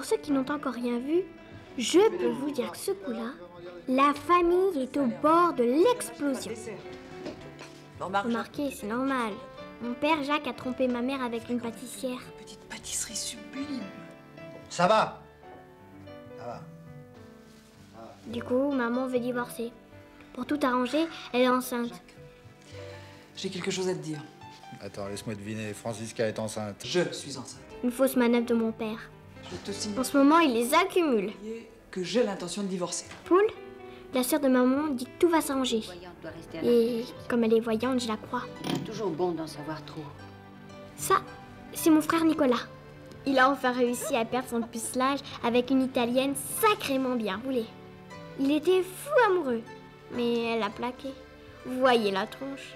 Pour ceux qui n'ont encore rien vu, je peux vous dire que ce coup-là, la famille est au bord de l'explosion. Remarquez, c'est normal. Mon père Jacques a trompé ma mère avec une pâtissière. Petite pâtisserie sublime. Ça va. Ça va. Du coup, maman veut divorcer. Pour tout arranger, elle est enceinte. J'ai quelque chose à te dire. Attends, laisse-moi deviner. Francisca est enceinte. Je suis enceinte. Une fausse manœuvre de mon père. Je te signale En ce moment, il les accumule. que j'ai l'intention de divorcer. Poule, la sœur de maman dit que tout va s'arranger. Et comme elle est voyante, je la crois. C'est toujours bon d'en savoir trop. Ça, c'est mon frère Nicolas. Il a enfin réussi à perdre son pucelage avec une Italienne sacrément bien roulée. Il était fou amoureux, mais elle a plaqué. Vous voyez la tronche.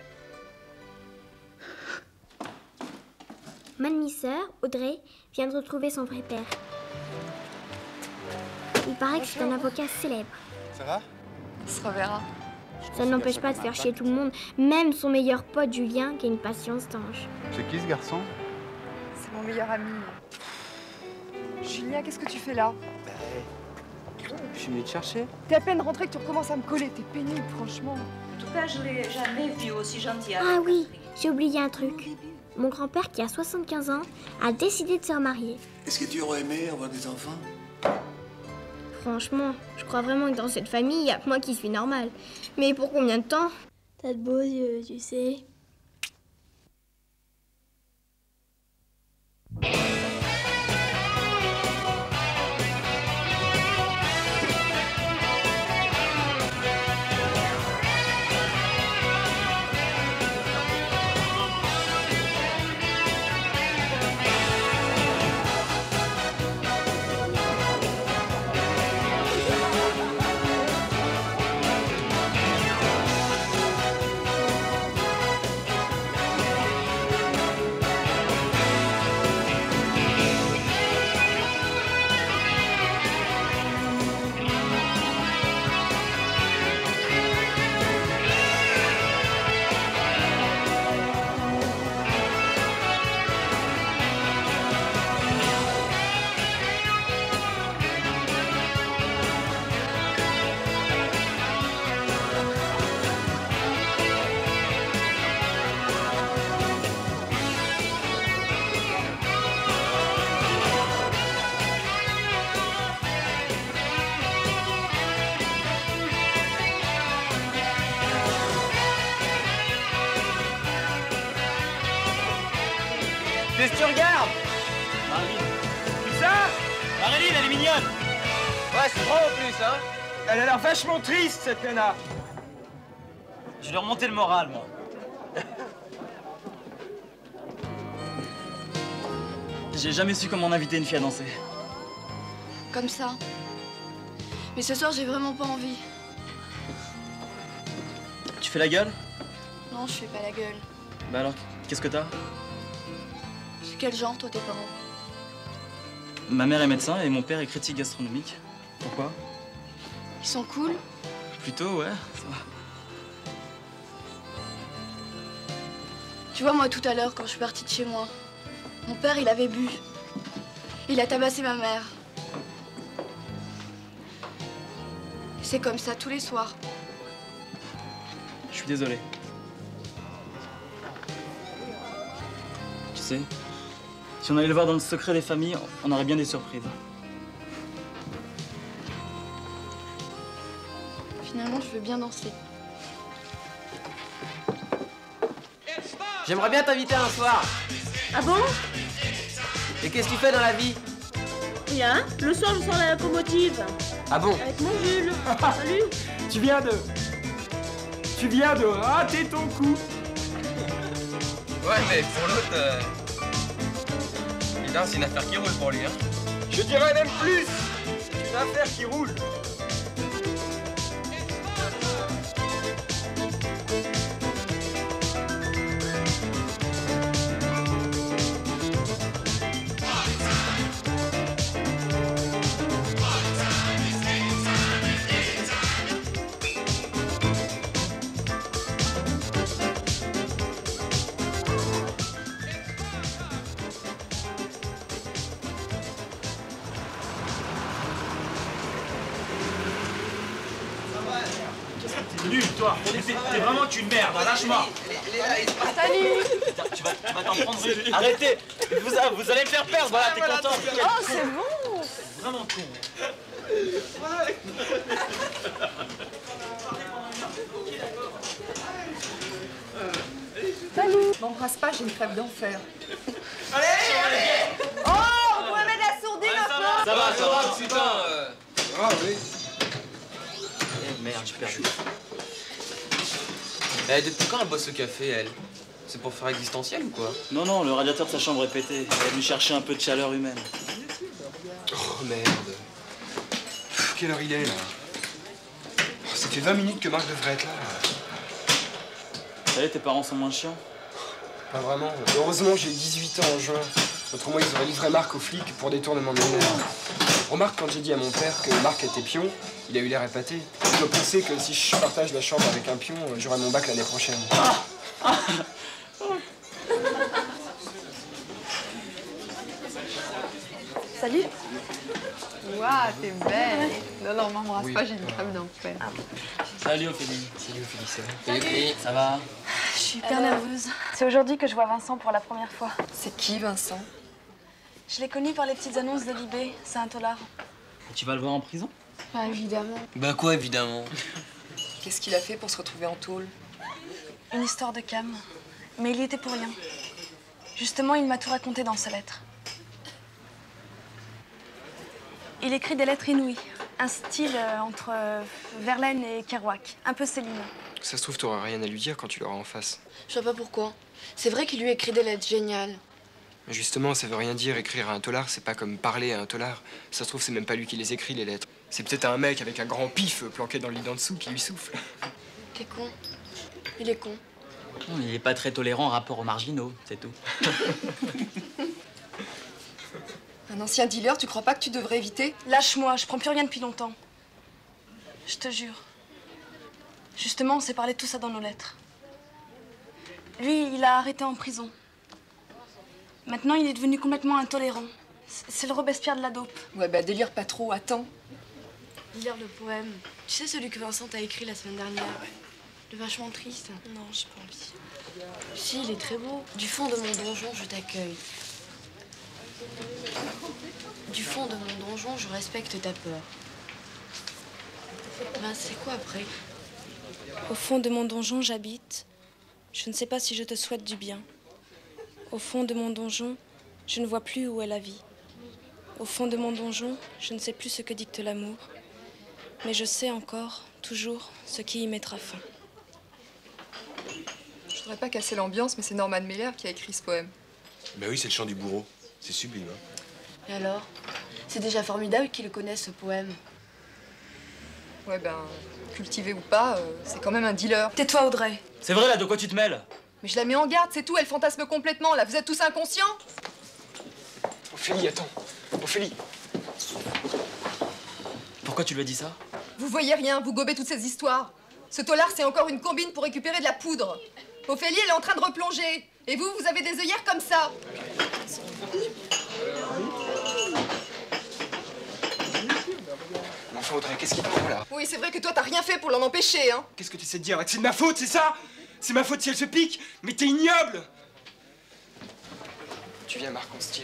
Ma demi-sœur, Audrey, vient de retrouver son vrai père. Il paraît que c'est un avocat célèbre. Ça va? On se reverra. Ça ne l'empêche pas de faire chier tout le monde, même son meilleur pote Julien, qui a une patience d'ange. C'est qui ce garçon? C'est mon meilleur ami. Julien, qu'est-ce que tu fais là? Je suis venu te chercher. T'es à peine rentré que tu recommences à me coller. T'es pénible, franchement. En tout cas, je l'ai jamais vu aussi gentil. Ah oui, j'ai oublié un truc. Mon grand-père, qui a 75 ans, a décidé de se remarier. Est-ce que tu aurais aimé avoir des enfants? Franchement, je crois vraiment que dans cette famille, il n'y a que moi qui suis normale. Mais pour combien de temps? T'as de beaux yeux, tu sais. Qu'est-ce que tu regardes? Marilyn. Qui ça? Marilyn, elle est mignonne. Ouais, c'est trop en plus, hein. Elle a l'air vachement triste, cette nana. Je lui ai remonté le moral, moi. J'ai jamais su comment inviter une fille à danser. Comme ça. Mais ce soir, j'ai vraiment pas envie. Tu fais la gueule? Non, je fais pas la gueule. Bah alors, qu'est-ce que t'as? C'est quel genre, toi, tes parents? Ma mère est médecin et mon père est critique gastronomique. Pourquoi? Ils sont cool? Plutôt, ouais, ça va. Tu vois, moi, tout à l'heure, quand je suis partie de chez moi, mon père, il avait bu. Il a tabassé ma mère. C'est comme ça tous les soirs. Je suis désolé. Tu sais, si on allait le voir dans le secret des familles, on aurait bien des surprises. Finalement, je veux bien danser. J'aimerais bien t'inviter un soir. Ah bon? Et qu'est-ce que tu fais dans la vie? Rien. Le soir, je sors la locomotive. Ah bon? Avec mon Jules. Salut. Tu viens de rater ton coup. Ouais, mais pour l'autre, putain, c'est une affaire qui roule pour lui, hein. Je dirais même plus. C'est une affaire qui roule. nul, toi. T'es vraiment qu'une merde, lâche-moi. Salut. Tu vas t'en prendre une. Arrêtez. Vous allez me faire perdre, voilà, t'es content. Oh, c'est bon. Vraiment con. M'embrasse pas, j'ai une crève d'enfer. Allez. Oh, vous pouvez mettre la sourdine un peu. Ça va, putain. Ah oui. Eh merde, j'ai perdu. Eh, depuis quand elle bosse au café, elle? C'est pour faire existentiel ou quoi? Non, le radiateur de sa chambre est pété. Elle est venue chercher un peu de chaleur humaine. Oh merde. Quelle heure il est là? Ça fait 20 minutes que Marc devrait être là. Ça y est, tes parents sont moins chiants? Pas vraiment. Heureusement, j'ai eu 18 ans en juin. Autrement, ils auraient livré Marc aux flics pour détournement de mineur. Remarque, quand j'ai dit à mon père que Marc était pion, il a eu l'air épaté. Je dois penser que si je partage la chambre avec un pion, j'aurai mon bac l'année prochaine. Salut. Waouh, t'es belle. Non, m'embrasse pas, j'ai une crève d'enfer. Salut Ophélie. Salut Ophélie, ça va? Salut. Ça va? Je suis hyper nerveuse. C'est aujourd'hui que je vois Vincent pour la première fois. C'est qui, Vincent? Je l'ai connu par les petites annonces de Libé, c'est un tolard. Tu vas le voir en prison? Bah évidemment. Bah quoi, évidemment? Qu'est-ce qu'il a fait pour se retrouver en tôle? Une histoire de cam. Mais il y était pour rien. Justement, il m'a tout raconté dans sa lettre. Il écrit des lettres inouïes. Un style entre Verlaine et Kerouac. Un peu Céline. Ça se trouve, t'auras rien à lui dire quand tu l'auras en face. Je sais pas pourquoi. C'est vrai qu'il lui écrit des lettres géniales. Mais justement, ça veut rien dire. Écrire à un tolard, c'est pas comme parler à un tolard. Ça se trouve, c'est même pas lui qui les écrit, les lettres. C'est peut-être un mec avec un grand pif planqué dans le lit d'en dessous qui lui souffle. T'es con. Il est con. Non, il est pas très tolérant en rapport aux marginaux, c'est tout. Un ancien dealer, tu crois pas que tu devrais éviter? Lâche-moi, je prends plus rien depuis longtemps. Je te jure. Justement, on s'est parlé de tout ça dans nos lettres. Lui, il a arrêté en prison. Maintenant, il est devenu complètement intolérant. C'est le Robespierre de la dope. Ouais, bah délire pas trop, attends. Lire le poème. Tu sais celui que Vincent t'a écrit la semaine dernière? Le vachement triste. Non, j'ai pas envie. Si, il est très beau. Du fond de mon donjon, je t'accueille. Du fond de mon donjon, je respecte ta peur. Ben, c'est quoi après? Au fond de mon donjon, j'habite. Je ne sais pas si je te souhaite du bien. Au fond de mon donjon, je ne vois plus où est la vie. Au fond de mon donjon, je ne sais plus ce que dicte l'amour. Mais je sais encore, toujours, ce qui y mettra fin. Je voudrais pas casser l'ambiance, mais c'est Norman Mailer qui a écrit ce poème. Ben oui, c'est le chant du bourreau. C'est sublime, hein. Et alors? C'est déjà formidable qu'il connaisse ce poème. Ouais, ben, cultivé ou pas, c'est quand même un dealer. Tais-toi, Audrey. C'est vrai, là, de quoi tu te mêles? Mais je la mets en garde, c'est tout, elle fantasme complètement, là. Vous êtes tous inconscients? Ophélie, attends. Ophélie. Pourquoi tu lui as dit ça? Vous voyez rien, vous gobez toutes ces histoires. Ce tolard, c'est encore une combine pour récupérer de la poudre. Ophélie, elle est en train de replonger. Et vous, vous avez des œillères comme ça. Mais enfin, Audrey, qu'est-ce qu'il te prend, là? Oui, c'est vrai que toi, t'as rien fait pour l'en empêcher, hein. Qu'est-ce que tu essaies de dire? C'est de ma faute, c'est ça? C'est ma faute si elle se pique? Mais t'es ignoble! Tu viens, Marc, on se tire.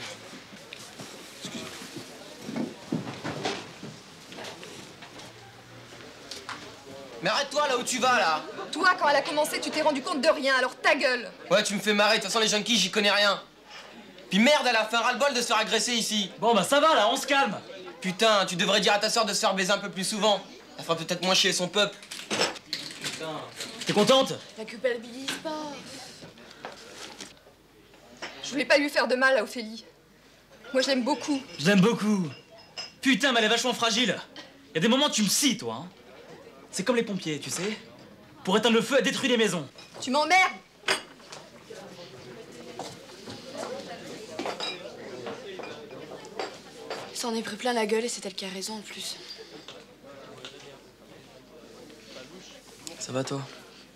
Mais arrête-toi là où tu vas là! Toi, quand elle a commencé, tu t'es rendu compte de rien, alors ta gueule! Ouais, tu me fais marrer, de toute façon les junkies, j'y connais rien. Puis merde, elle a fait un ras-le-bol de se faire agresser ici. Bon bah ça va là, on se calme. Putain, tu devrais dire à ta soeur de se faire baiser un peu plus souvent. Elle fera peut-être moins chier son peuple. Putain. T'es contente? La culpabilise pas. Je voulais pas lui faire de mal à Ophélie. Moi, je l'aime beaucoup. Je l'aime beaucoup. Putain, mais elle est vachement fragile. Il y a des moments tu me scies, toi. Hein. C'est comme les pompiers, tu sais. Pour éteindre le feu, elle détruit les maisons. Tu m'emmerdes! S'en est pris plein la gueule et c'est elle qui a raison en plus. Ça va toi?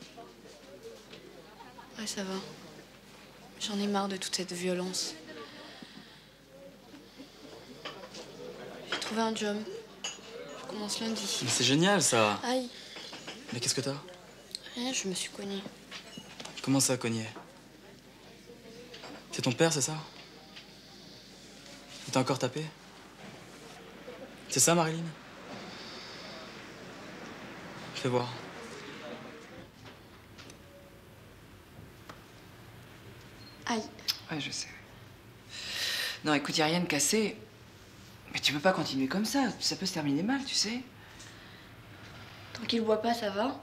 Ouais, ça va. J'en ai marre de toute cette violence. J'ai trouvé un job. Je commence lundi. Mais c'est génial ça. Aïe. Mais qu'est-ce que t'as? Rien, je me suis cognée. Comment ça, cogné? C'est ton père, c'est ça? Il t'a encore tapé? C'est ça, Marilyn? Fais voir. Aïe. Ouais, je sais. Non, écoute, y a rien de cassé. Mais tu peux pas continuer comme ça. Ça peut se terminer mal, tu sais. Tant qu'il boit pas, ça va.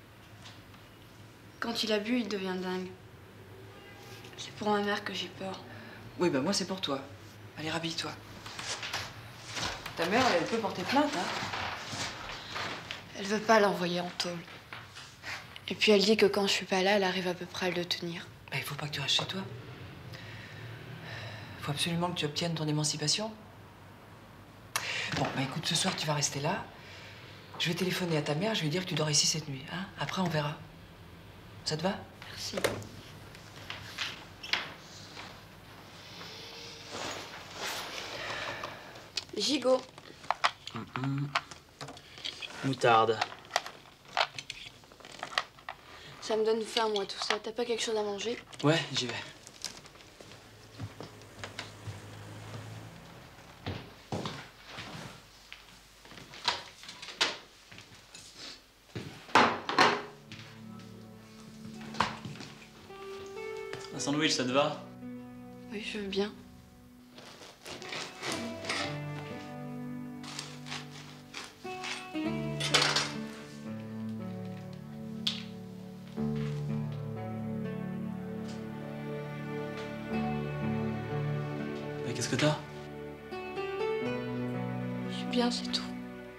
Quand il a bu, il devient dingue. C'est pour ma mère que j'ai peur. Oui, bah moi, c'est pour toi. Allez, rhabille-toi. Ta mère, elle peut porter plainte, hein. Elle veut pas l'envoyer en tôle. Et puis elle dit que quand je suis pas là, elle arrive à peu près à le tenir. Bah, il faut pas que tu restes chez toi. Faut absolument que tu obtiennes ton émancipation. Bon, bah écoute, ce soir, tu vas rester là. Je vais téléphoner à ta mère, je vais lui dire que tu dors ici cette nuit, hein. Après, on verra. Ça te va? Merci. Gigot. Moutarde. Ça me donne faim, moi, tout ça. T'as pas quelque chose à manger? Ouais, j'y vais. Un sandwich, ça te va? Oui, je veux bien. Mais qu'est-ce que t'as? Je suis bien, c'est tout.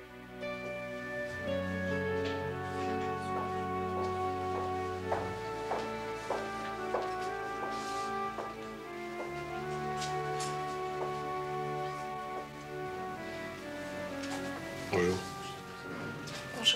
Bonjour. Bonjour.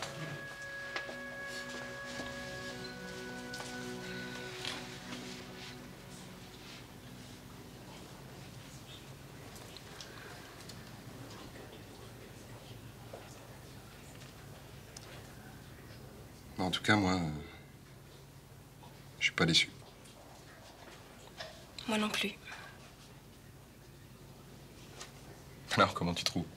En tout cas, moi, je suis pas déçu. Moi non plus. Alors, comment tu trouves?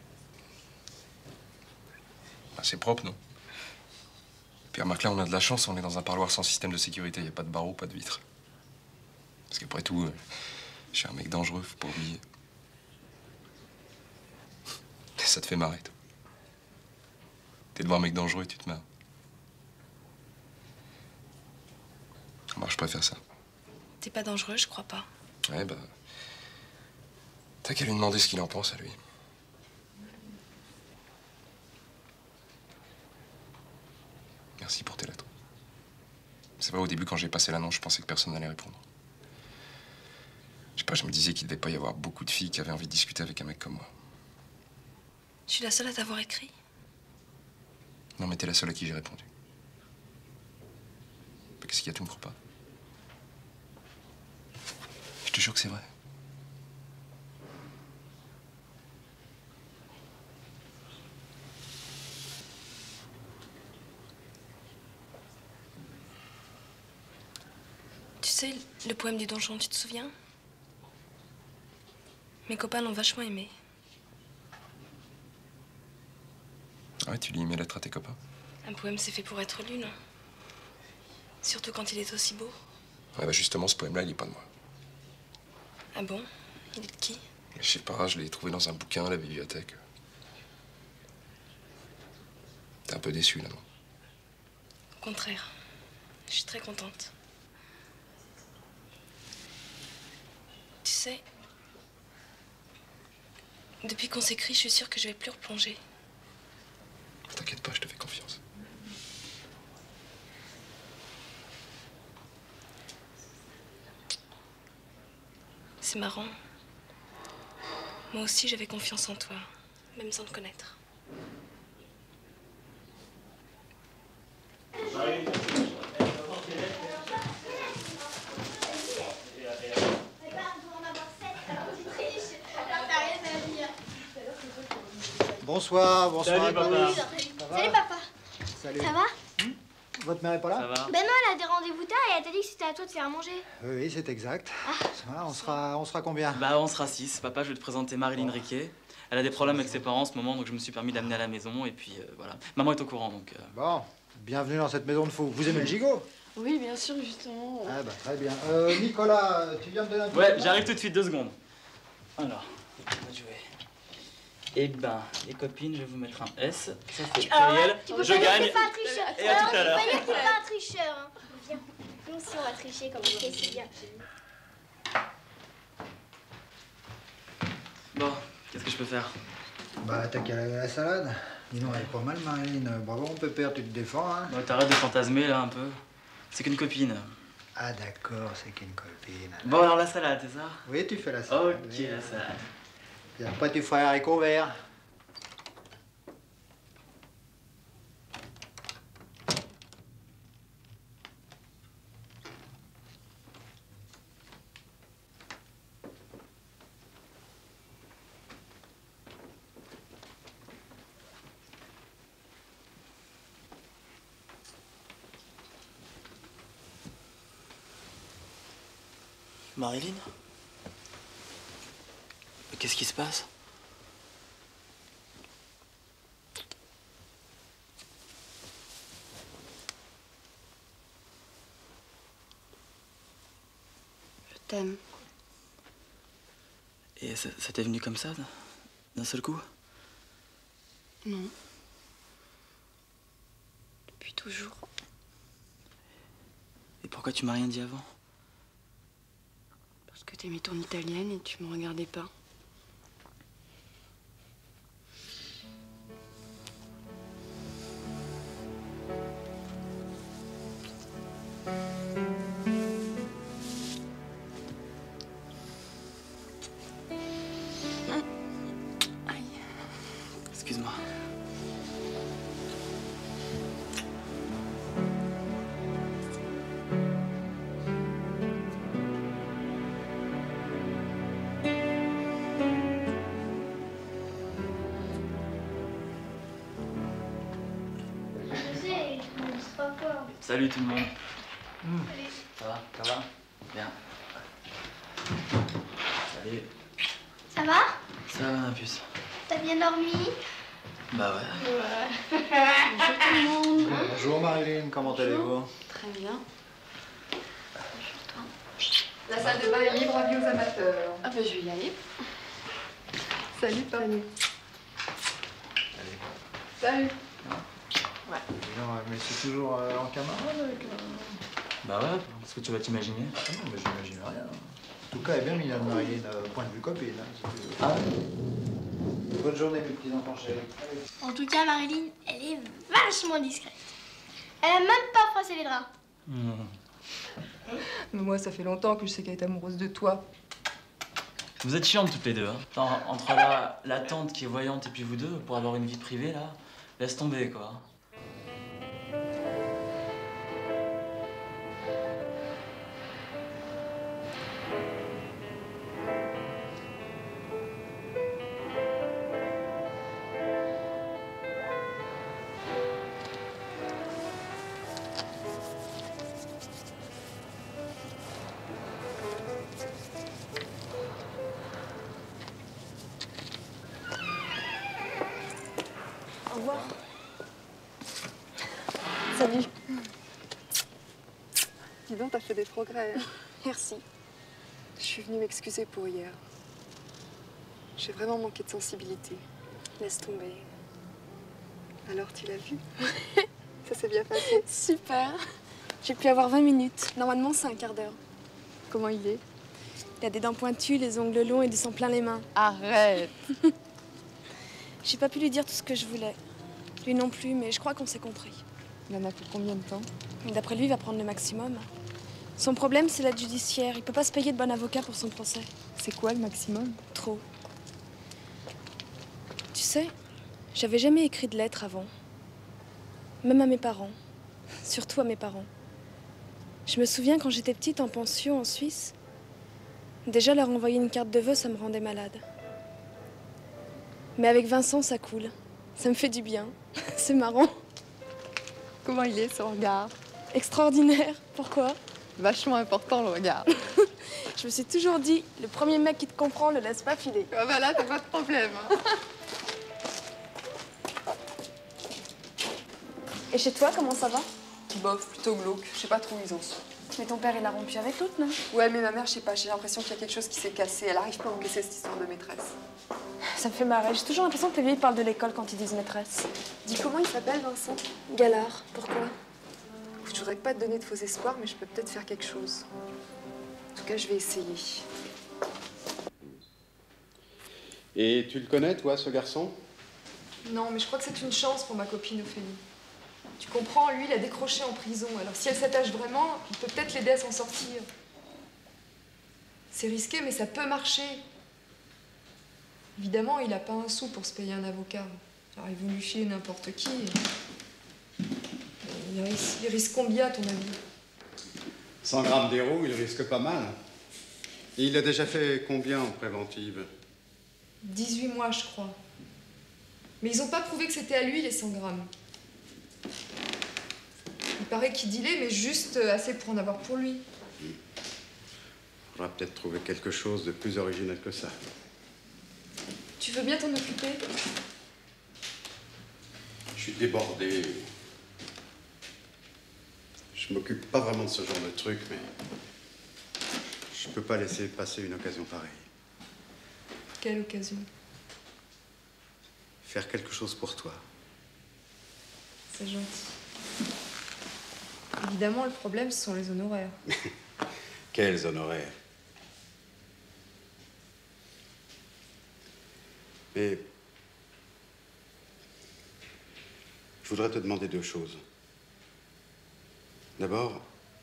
Bah, c'est propre, non? Puis remarque, là, on a de la chance, on est dans un parloir sans système de sécurité. Il n'y a pas de barreaux, pas de vitres. Parce qu'après tout, je suis un mec dangereux, faut pas oublier. Et ça te fait marrer, toi. T'es devant un mec dangereux et tu te marres. Moi, je préfère ça. T'es pas dangereux, je crois pas. Ouais, bah... T'as qu'à lui demander ce qu'il en pense, à lui. Merci pour tes lettres. C'est vrai, au début, quand j'ai passé l'annonce, je pensais que personne n'allait répondre. Je sais pas, je me disais qu'il devait pas y avoir beaucoup de filles qui avaient envie de discuter avec un mec comme moi. Je suis la seule à t'avoir écrit. Non, mais t'es la seule à qui j'ai répondu. Bah, qu'est-ce qu'il y a, tu me crois pas? Je te jure que c'est vrai. Tu sais, le poème du donjon, tu te souviens? Mes copains l'ont vachement aimé. Ah ouais, tu lis mes lettres à tes copains? Un poème, c'est fait pour être lu, non? Surtout quand il est aussi beau. Ouais, bah justement, ce poème-là, il est pas de moi. Ah bon? Il est de qui? Je sais pas, je l'ai trouvé dans un bouquin à la bibliothèque. T'es un peu déçu, là, non? Au contraire. Je suis très contente. Tu sais, depuis qu'on s'écrit, je suis sûre que je vais plus replonger. T'inquiète pas, je te fais confiance. C'est marrant. Moi aussi, j'avais confiance en toi, même sans te connaître. Bonsoir, bonsoir Salut, à papa. tous. Salut papa. Salut. Ça va? votre mère est pas là? Ça va? Ben non, elle a des rendez-vous tard et elle t'a dit que c'était à toi de faire à manger. Oui, c'est exact. Ça, on sera combien? Bah, on sera 6. Papa, je vais te présenter Marilyn Riquet. Elle a des problèmes avec ses parents en ce moment, donc je me suis permis d'amener à la maison. Et puis, voilà. Maman est au courant, donc... Bon, bienvenue dans cette maison de fous. Vous aimez le gigot? Oui, bien sûr, justement. Ah bah, très bien. Nicolas, tu viens me donner un peu Ouais, j'arrive tout de suite, 2 secondes. Alors, on va jouer. Eh ben, les copines, je vais vous mettre un S. Ça fait pluriel. Je gagne. Et à tout à l'heure. Tu peux pas dire que t'es pas un tricheur. Hein. Viens, nous aussi on va tricher comme on fait, c'est bien. Bon, qu'est-ce que je peux faire? Bah, t'as qu'à la salade. Dis donc, elle est pas mal, Marilyn. Bravo, mon pépère, tu te défends, hein? Bon, t'arrêtes de fantasmer, là, un peu. C'est qu'une copine. Ah, d'accord, c'est qu'une copine. Bon, alors la salade, c'est ça? Oui, tu fais la salade. Ok, la salade. Et après, tu feras haricots verts. Marilyn? Qu'est-ce qui se passe? Je t'aime. Et ça t'est venu comme ça, d'un seul coup? Non. Depuis toujours. Et pourquoi tu m'as rien dit avant? Parce que t'aimais ton italienne et tu me regardais pas. Excuse-moi. Je sais, c'est pas fort. Salut tout le monde. Ça va? Ça va? Bien. Salut. Ça va? Ça va, ma puce? T'as bien dormi? Bah ouais. Bonjour tout le monde. Bonjour, Marilyn, comment allez-vous? Très bien. La salle de bain est libre, avis aux amateurs. Ah ben je vais y aller. Salut, toi. Salut. Ouais. Non, mais c'est toujours en camarade avec... Bah ouais, qu'est-ce que tu vas t'imaginer? Ah non, mais j'imagine rien. En tout cas, elle est bien mignonne, Marilyn, point de vue copine. Hein, Ah bonne journée, mes petits enfants chéris. En tout cas, Marilyn, elle est vachement discrète. Elle a même pas froissé les draps. Mais moi, ça fait longtemps que je sais qu'elle est amoureuse de toi. Vous êtes chiantes toutes les deux, hein. Attends, entre la tante qui est voyante et puis vous deux, pour avoir une vie privée, là, laisse tomber, quoi. Au revoir. Salut. Dis donc, t'as fait des progrès. Merci. Je suis venue m'excuser pour hier. J'ai vraiment manqué de sensibilité. Laisse tomber. Alors, tu l'as vu? Ça s'est bien passé. Super. J'ai pu avoir 20 minutes. Normalement, c'est un quart d'heure. Comment il est? Il a des dents pointues, les ongles longs et du sang plein les mains. Arrête. J'ai pas pu lui dire tout ce que je voulais. Lui non plus, mais je crois qu'on s'est compris. Il en a pour combien de temps? D'après lui, il va prendre le maximum. Son problème, c'est l'aide judiciaire. Il peut pas se payer de bon avocat pour son procès. C'est quoi le maximum? Trop. Tu sais, j'avais jamais écrit de lettre avant. Même à mes parents. Surtout à mes parents. Je me souviens quand j'étais petite en pension en Suisse. Déjà, leur envoyer une carte de vœux, ça me rendait malade. Mais avec Vincent, ça coule. Ça me fait du bien. C'est marrant. Comment il est, son regard? Extraordinaire. Pourquoi? Vachement important, le regard. Je me suis toujours dit, le premier mec qui te comprend ne laisse pas filer. Ah bah là, t'as pas de problème. Et chez toi, comment ça va? Bof, plutôt glauque. Je sais pas trop où ils en sont. Mais ton père, il a rompu avec l'autre, non? Ouais, mais ma mère, je sais pas, j'ai l'impression qu'il y a quelque chose qui s'est cassé. Elle arrive pas à encaisser cette histoire de maîtresse. Ça me fait marrer. J'ai toujours l'impression que les vieilles parlent de l'école quand ils disent maîtresse. Dis, comment il s'appelle, Vincent? Galard. Pourquoi? Je voudrais pas te donner de faux espoirs, mais je peux peut-être faire quelque chose. En tout cas, je vais essayer. Et tu le connais, toi, ce garçon? Non, mais je crois que c'est une chance pour ma copine Ophélie. Tu comprends, lui, il a décroché en prison. Alors si elle s'attache vraiment, il peut peut-être l'aider à s'en sortir. C'est risqué, mais ça peut marcher. Évidemment, il n'a pas un sou pour se payer un avocat. Alors ils vont lui filer n'importe qui. Il risque combien, à ton avis? 100 grammes d'héros, il risque pas mal. Et il a déjà fait combien en préventive? 18 mois, je crois. Mais ils n'ont pas prouvé que c'était à lui, les 100 grammes. Il paraît qu'il dealait, mais juste assez pour en avoir pour lui. Faudra peut-être trouver quelque chose de plus original que ça. Tu veux bien t'en occuper? Je suis débordé. Je m'occupe pas vraiment de ce genre de truc, mais je peux pas laisser passer une occasion pareille. Quelle occasion? Faire quelque chose pour toi. C'est gentil. Évidemment, le problème, ce sont les honoraires. Quels honoraires? Mais je voudrais te demander deux choses. D'abord,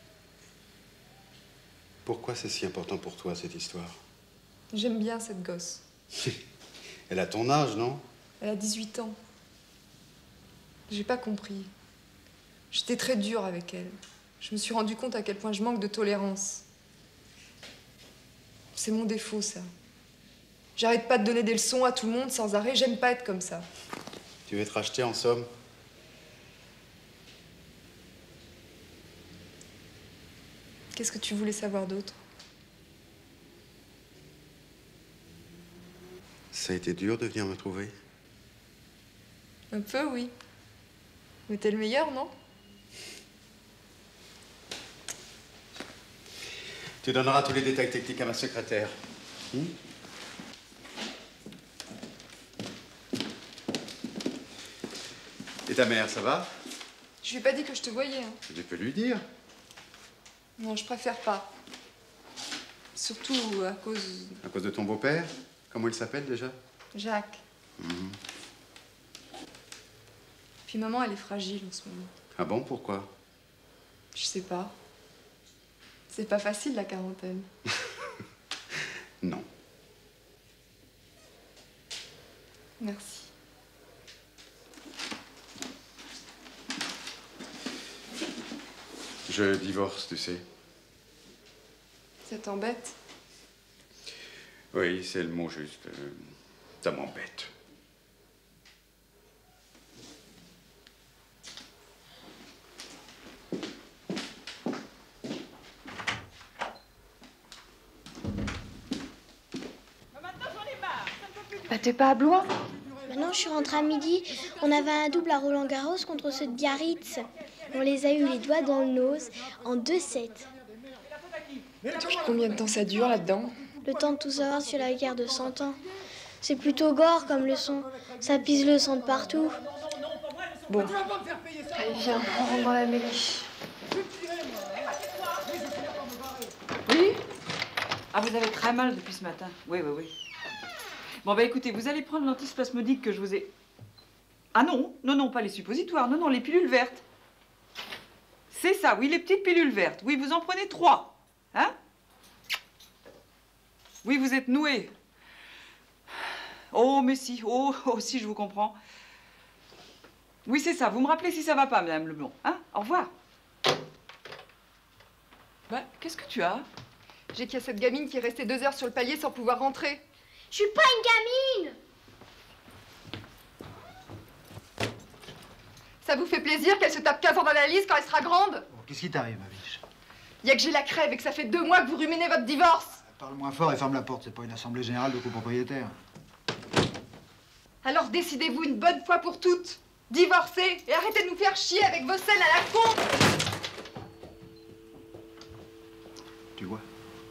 pourquoi c'est si important pour toi, cette histoire? J'aime bien cette gosse. Elle a ton âge, non? Elle a 18 ans. J'ai pas compris. J'étais très dure avec elle. Je me suis rendu compte à quel point je manque de tolérance. C'est mon défaut, ça. J'arrête pas de donner des leçons à tout le monde sans arrêt. J'aime pas être comme ça. Tu veux te racheter, en somme? Qu'est-ce que tu voulais savoir d'autre? Ça a été dur de venir me trouver? Un peu, oui. Mais t'es le meilleur, non? Tu donneras tous les détails techniques à ma secrétaire. Et ta mère, ça va? Je lui ai pas dit que je te voyais. Hein. Tu peux lui dire. Non, je préfère pas. Surtout à cause... À cause de ton beau-père? Comment il s'appelle déjà? Jacques. Puis maman, elle est fragile en ce moment. Ah bon, pourquoi? Je sais pas. C'est pas facile, la quarantaine. Non. Merci. Je divorce, tu sais. Ça t'embête? Oui, c'est le mot juste. Ça m'embête. Bah t'es pas à Blois? Maintenant, je suis rentrée à midi. On avait un double à Roland-Garros contre ceux de Biarritz. On les a eu les doigts dans le nose en 2-7. Depuis combien de temps ça dure là-dedans? Le temps de tout savoir sur la guerre de 100 ans. C'est plutôt gore comme leçon. Ça pise le sang de partout. Bon. Allez, viens, on rentre dans la mêlée. Oui? Ah, vous avez très mal depuis ce matin. Oui. Bon, bah écoutez, vous allez prendre l'antispasmodique que je vous ai... Ah non, pas les suppositoires. Non, les pilules vertes. C'est ça, oui, les petites pilules vertes. Oui, vous en prenez 3. Hein? Oui, vous êtes noué. Oh, mais si. Oh, si, je vous comprends. Oui, c'est ça. Vous me rappelez si ça va pas, Madame Leblond. Hein? Au revoir. Bah, qu'est-ce que tu as? J'ai qu'il y a cette gamine qui est restée 2 heures sur le palier sans pouvoir rentrer. Je suis pas une gamine! Ça vous fait plaisir qu'elle se tape 15 ans d'analyse quand elle sera grande? Bon, qu'est-ce qui t'arrive, ma biche? Il y a que j'ai la crève et que ça fait 2 mois que vous ruminez votre divorce. Parle moins fort et ferme la porte, c'est pas une assemblée générale de copropriétaires. Alors décidez-vous une bonne fois pour toutes. Divorcez et arrêtez de nous faire chier avec vos scènes à la con. Tu vois?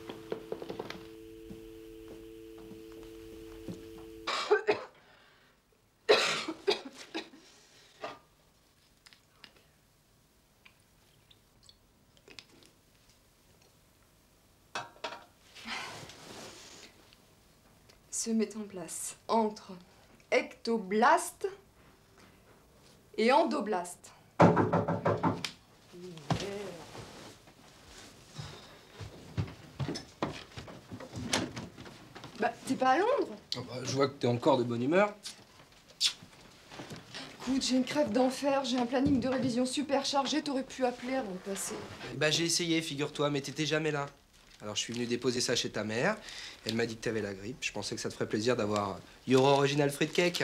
Se met en place entre ectoblaste et endoblaste. Bah, t'es pas à Londres? Oh bah, je vois que t'es encore de bonne humeur. Écoute, j'ai une crève d'enfer, j'ai un planning de révision super chargé, t'aurais pu appeler avant de passer. Bah j'ai essayé, figure-toi, mais t'étais jamais là. Alors je suis venu déposer ça chez ta mère. Elle m'a dit que t'avais la grippe. Je pensais que ça te ferait plaisir d'avoir Your Original Fruitcake.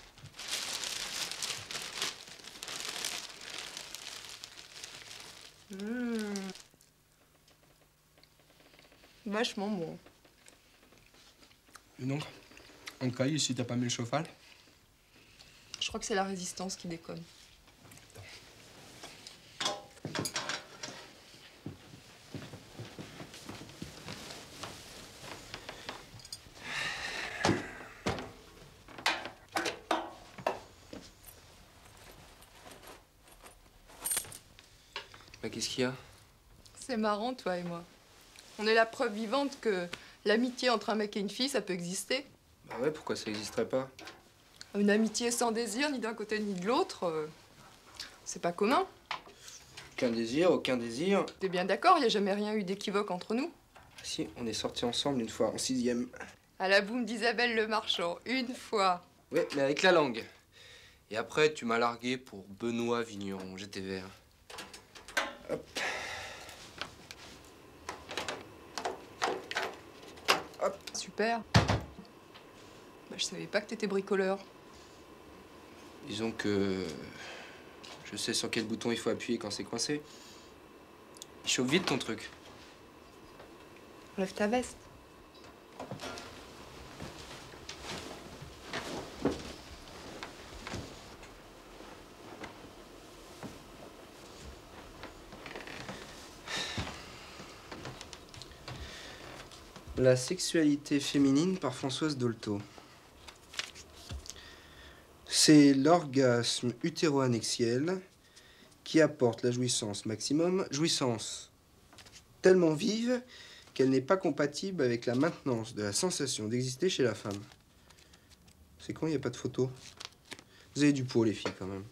Vachement bon. Et donc, on te caille si t'as pas mis le chauffage? Je crois que c'est la résistance qui déconne. Bah qu'est-ce qu'il y a? C'est marrant, toi et moi. On est la preuve vivante que l'amitié entre un mec et une fille, ça peut exister. Bah ouais, pourquoi ça existerait pas? Une amitié sans désir, ni d'un côté ni de l'autre, c'est pas commun. Aucun désir, aucun désir. T'es bien d'accord, y a jamais rien eu d'équivoque entre nous? Si, on est sortis ensemble une fois, en 6e. À la boum d'Isabelle le Marchand, une fois. Ouais, mais avec la langue. Et après, tu m'as largué pour Benoît Vigneron, j'étais vert. Hop. Hop. Super. Bah, je savais pas que t'étais bricoleur. Disons que je sais sur quel bouton il faut appuyer quand c'est coincé. Il chauffe vite ton truc. Enlève ta veste. La sexualité féminine par Françoise Dolto. C'est l'orgasme utéro-annexiel qui apporte la jouissance maximum, jouissance tellement vive qu'elle n'est pas compatible avec la maintenance de la sensation d'exister chez la femme. C'est con, il n'y a pas de photo. Vous avez du pot, les filles, quand même.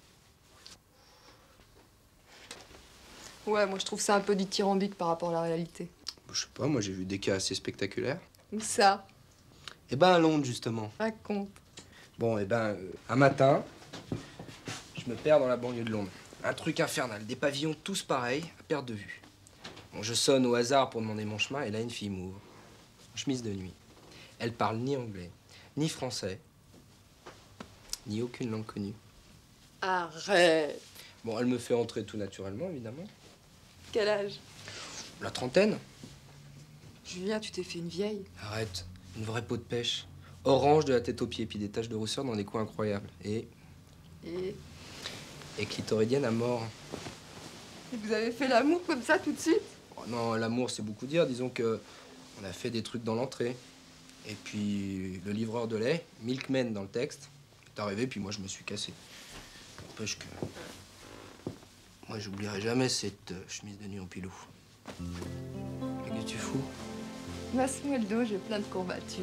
Ouais, moi je trouve ça un peu dithyrambique par rapport à la réalité. Je sais pas, moi j'ai vu des cas assez spectaculaires. Où ça? Eh ben à Londres, justement. Raconte. Bon, eh ben, un matin, je me perds dans la banlieue de Londres. Un truc infernal, des pavillons tous pareils, à perte de vue. Bon, je sonne au hasard pour demander mon chemin, et là, une fille m'ouvre. Chemise de nuit. Elle parle ni anglais, ni français, ni aucune langue connue. Arrête. Bon, elle me fait entrer tout naturellement, évidemment. Quel âge? La trentaine. Julien, tu t'es fait une vieille. Arrête, une vraie peau de pêche. Orange de la tête aux pieds, puis des taches de rousseur dans des coins incroyables. Et clitoridienne à mort. Et vous avez fait l'amour comme ça tout de suite? Oh non, l'amour, c'est beaucoup dire. Disons que on a fait des trucs dans l'entrée. Et puis, le livreur de lait, Milkman dans le texte, est arrivé, puis moi, je me suis cassé. N'empêche que... Moi, j'oublierai jamais cette chemise de nuit en pilou. Mais qu'est-ce que tu fous? Masse-moi le dos, j'ai plein de courbatures.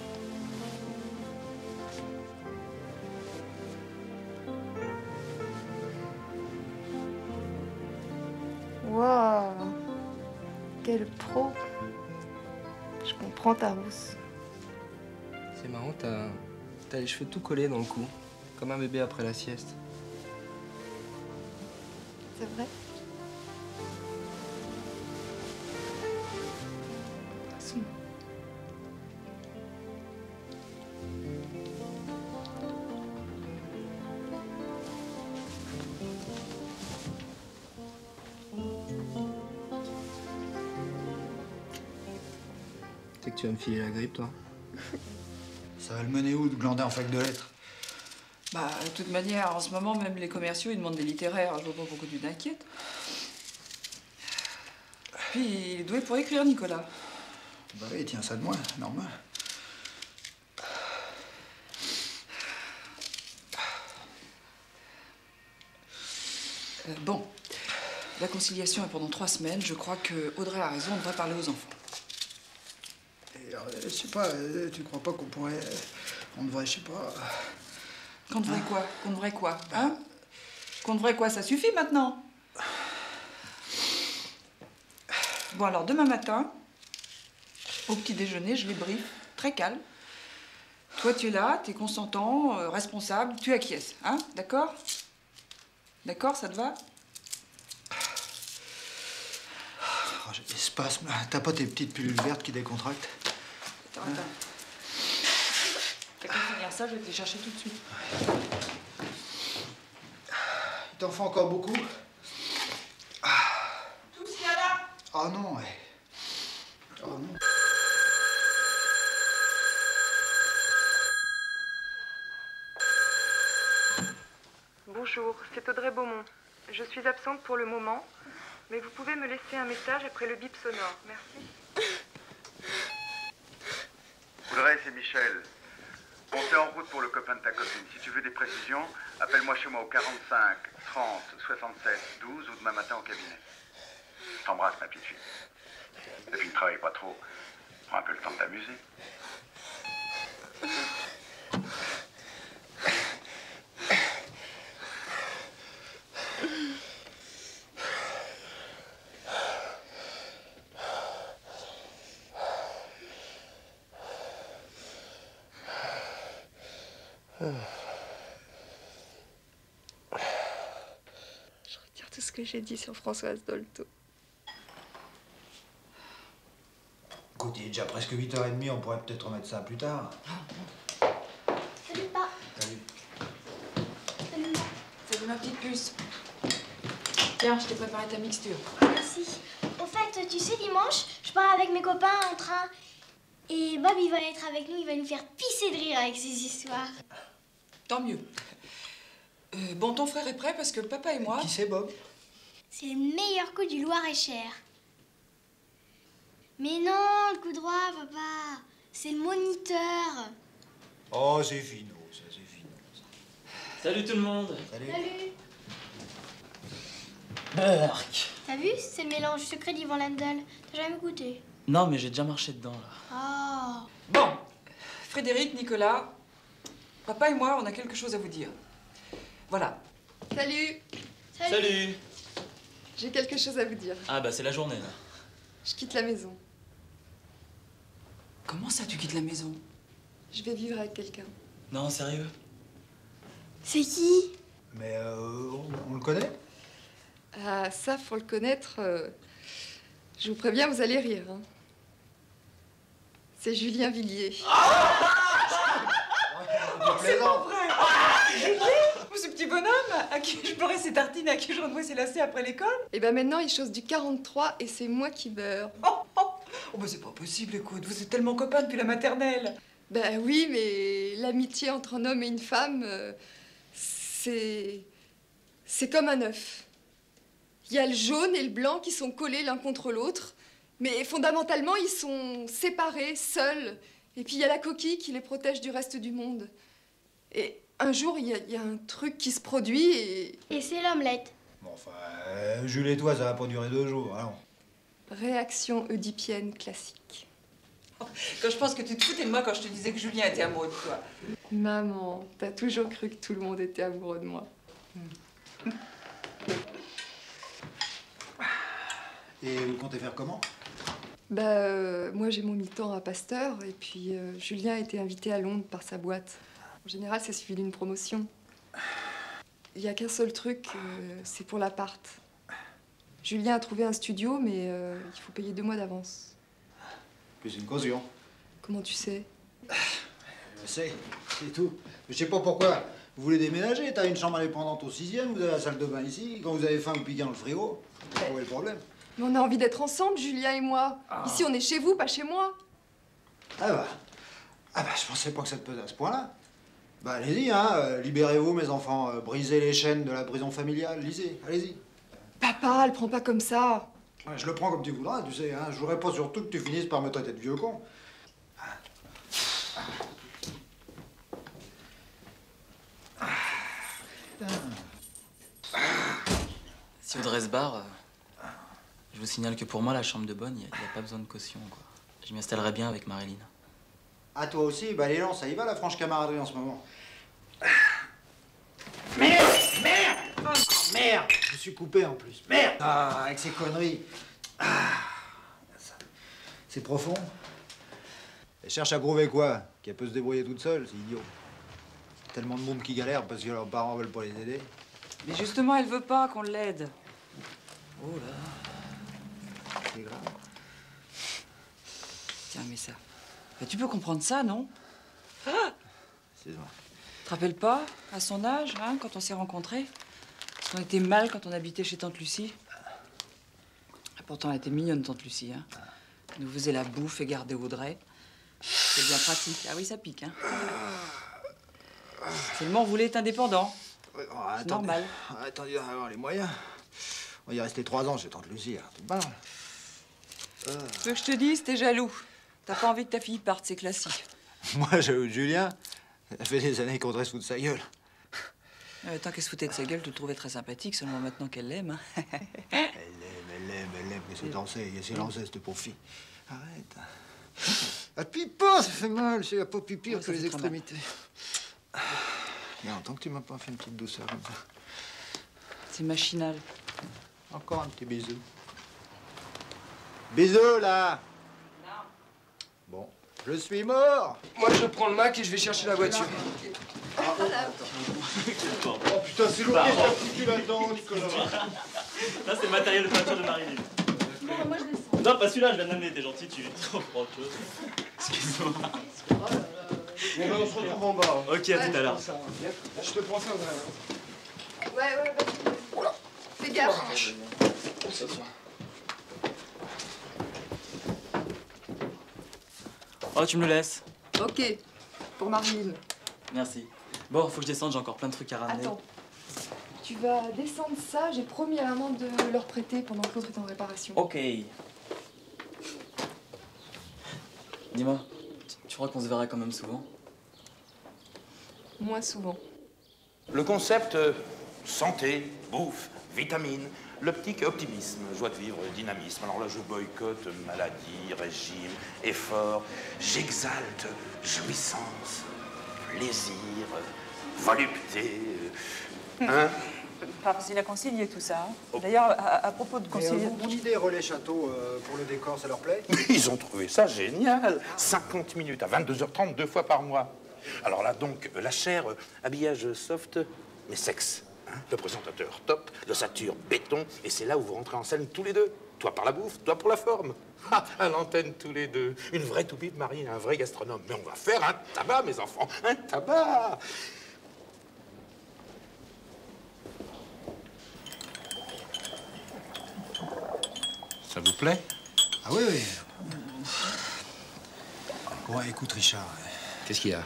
Waouh, quel pro. Je comprends ta rousse. C'est marrant, t'as les cheveux tout collés dans le cou, comme un bébé après la sieste. C'est vrai? Sous-moi. C'est que tu vas me filer la grippe, toi. Ça va le mener où de glander en fac de lettres? Bah, de toute manière, en ce moment, même les commerciaux, ils demandent des littéraires. Je vois pas pourquoi tu t'inquiètes. Puis, il est doué pour écrire, Nicolas. Bah oui, tiens ça de moi, normal. Bon, la conciliation est pendant 3 semaines. Je crois que Audrey a raison, on devrait parler aux enfants. Et alors, je sais pas, tu crois pas qu'on pourrait... On devrait, je sais pas... Qu'on devrait quoi? Qu'on devrait quoi? Hein? Qu'on devrait quoi? Ça suffit maintenant? Bon, alors, demain matin, au petit déjeuner, je les briefe, très calme. Toi, tu es là, tu es consentant, responsable, tu acquiesces, hein? D'accord? D'accord, ça te va? Oh, j'ai des spasmes. T'as pas tes petites pilules vertes qui décontractent? Attends. T'as qu'à finir ça, je vais te les chercher tout de suite. Il t'en faut encore beaucoup? Tout ce qu'il y a là? Oh non, ouais. Oh non. Bonjour, c'est Audrey Beaumont. Je suis absente pour le moment, mais vous pouvez me laisser un message après le bip sonore. Merci. Audrey, c'est Michel. On est en route pour le copain de ta copine. Si tu veux des précisions, appelle-moi chez moi au 45 30 67 12 ou demain matin au cabinet. Je t'embrasse, ma petite fille. Et puis ne travaille pas trop. Prends un peu le temps de t'amuser. Je retire tout ce que j'ai dit sur Françoise Dolto. Écoute, il est déjà presque 8h30, on pourrait peut-être remettre ça plus tard. Salut, pas. Salut. Salut. Salut, ma petite puce. Tiens, je t'ai préparé ta mixture. Merci. Au fait, tu sais, dimanche, je pars avec mes copains en train. Et Bob, il va être avec nous, il va nous faire pisser de rire avec ses histoires. Tant mieux. Bon, ton frère est prêt parce que papa et moi... Qui c'est, Bob? C'est le meilleur coup du Loir-et-Cher. Mais non, le coup droit, papa. C'est le moniteur. Oh, c'est finot, ça, c'est finot. Salut tout le monde. Salut. Salut. Burk. T'as vu? C'est le mélange secret d'Yvan Lendl. T'as jamais goûté? Non, mais j'ai déjà marché dedans, là. Oh. Bon, Frédéric, Nicolas, papa et moi, on a quelque chose à vous dire. Voilà. Salut. Salut. J'ai quelque chose à vous dire. Ah bah c'est la journée, là. Je quitte la maison. Comment ça, tu quittes la maison? Je vais vivre avec quelqu'un. Non, sérieux? C'est qui? Mais on le connaît? Ah, ça, faut le connaître. Je vous préviens, vous allez rire. Hein. C'est Julien Villiers. C'est pas vrai! Ce petit bonhomme à qui je beurrais ses tartines, à qui je renouais ses lacets après l'école? Et ben maintenant, il chose du 43 et c'est moi qui beurre. Oh, bah c'est pas possible, écoute, vous êtes tellement copains depuis la maternelle. Ben oui, mais l'amitié entre un homme et une femme, c'est comme un œuf. Il y a le jaune et le blanc qui sont collés l'un contre l'autre, mais fondamentalement, ils sont séparés, seuls. Et puis il y a la coquille qui les protège du reste du monde. Et un jour, il y a un truc qui se produit et... Et c'est l'omelette. Bon, enfin, Jules et toi, ça va pas durer 2 jours, hein. Réaction oedipienne classique. Quand je pense que tu te foutais de moi quand je te disais que Julien était amoureux de toi. Maman, t'as toujours cru que tout le monde était amoureux de moi. Et vous comptez faire comment? Bah, moi j'ai mon mi-temps à Pasteur et puis Julien a été invité à Londres par sa boîte. En général, c'est suivi d'une promotion. Il n'y a qu'un seul truc, c'est pour l'appart. Julien a trouvé un studio, mais il faut payer 2 mois d'avance. Plus une caution. Comment tu sais? Je sais, c'est tout. Mais je sais pas pourquoi. Vous voulez déménager, t'as une chambre indépendante au 6e, vous avez la salle de bain ici. Quand vous avez faim, vous piquez dans le frigo. Où est le problème? Mais on a envie d'être ensemble, Julien et moi. Ici, on est chez vous, pas chez moi. Ah bah, je pensais pas que ça te pesait à ce point-là. Bah, allez-y, hein, libérez-vous, mes enfants. Brisez les chaînes de la prison familiale. Lisez, allez-y. Papa, elle prend pas comme ça. Ouais, je le prends comme tu voudras, tu sais, hein. Je voudrais pas surtout que tu finisses par me traiter de vieux con. Si Audrey se barre, je vous signale que pour moi, la chambre de bonne, il n'y a pas besoin de caution, quoi. Je m'y installerai bien avec Marilyn. Ah, toi aussi? Bah, l'élan, ça y va, la franche camaraderie en ce moment. Merde! Merde! Oh, merde! Je me suis coupé en plus. Merde! Ah, avec ces conneries. Ah, c'est profond. Elle cherche à prouver quoi? Qu'elle peut se débrouiller toute seule, c'est idiot. Tellement de monde qui galère parce que leurs parents veulent pas les aider. Mais justement, elle veut pas qu'on l'aide. Oh là. C'est grave. Tiens, mais ça. Bah, tu peux comprendre ça, non? C'est vrai. Tu te rappelles pas, à son âge, hein, quand on s'est rencontrés? Parce qu'on était mal quand on habitait chez Tante Lucie. Et pourtant, elle était mignonne, Tante Lucie, hein. Elle nous faisait la bouffe et gardait Audrey. C'est bien pratique. Ah oui, ça pique, hein. Seulement, on voulait être indépendant. C'est normal. Attendez, on va avoir les moyens. On va y rester 3 ans chez Tante Lucie, hein. Tu me parles? Ce que je te dis, t'es jaloux. T'as pas envie que ta fille parte, c'est classique. Moi, j'avoue, Julien, ça fait des années qu'on se fout de sa gueule. Tant qu'elle se foutait de sa gueule, tu le trouvais très sympathique, seulement maintenant qu'elle l'aime. Hein. Elle l'aime, mais c'est lancé, il s'est lancé, cette pauvre fille. Arrête. Ah, pipe pas, ça fait mal, c'est pas plus pire que les extrémités. Non, tant que tu m'as pas fait une petite douceur comme ça. C'est machinal. Encore un petit bisou. Bisous, là. Bon, je suis mort. Moi, je prends le Mac et je vais chercher la voiture. Oh putain, c'est l'autre qui a foutu là-dedans, Nicolas. Là, c'est le matériel de peinture de Marilyn. Non, moi je descends. Non, pas celui-là, je viens de l'amener, t'es gentil, tu reprends autre chose. Excuse-moi. Bon, ben, on se retrouve en bas. Ok, à tout à l'heure. Je te prends ça, Audrey. Ouais, vas-y. Fais gaffe. Oh, tu me le laisses. Ok, pour Marilyn. Merci. Bon, faut que je descende, j'ai encore plein de trucs à ramener. Attends. Tu vas descendre ça, j'ai promis à maman de leur prêter pendant que l'autre est en réparation. Ok. Dis-moi, tu crois qu'on se verrait quand même souvent? Moins souvent. Le concept santé, bouffe, vitamines, l'optique optimisme, joie de vivre, dynamisme. Alors là, je boycotte maladie, régime, effort. J'exalte jouissance, plaisir, volupté. Hein? Pas facile à concilier tout ça. Hein. D'ailleurs, à propos de concilier. Mon idée relais château pour le décor, ça leur plaît? Ils ont trouvé ça génial. 50 minutes à 22h30, 2 fois par mois. Alors là, donc, la chair, habillage soft, mais sexe. Hein? Le présentateur top, l'ossature béton, et c'est là où vous rentrez en scène tous les deux. Toi par la bouffe, toi pour la forme. Ah, à l'antenne tous les deux. Une vraie toupie de Marie, un vrai gastronome. Mais on va faire un tabac, mes enfants, un tabac. Ça vous plaît? Ah oui, oui. Bon, écoute, Richard. Qu'est-ce qu'il y a?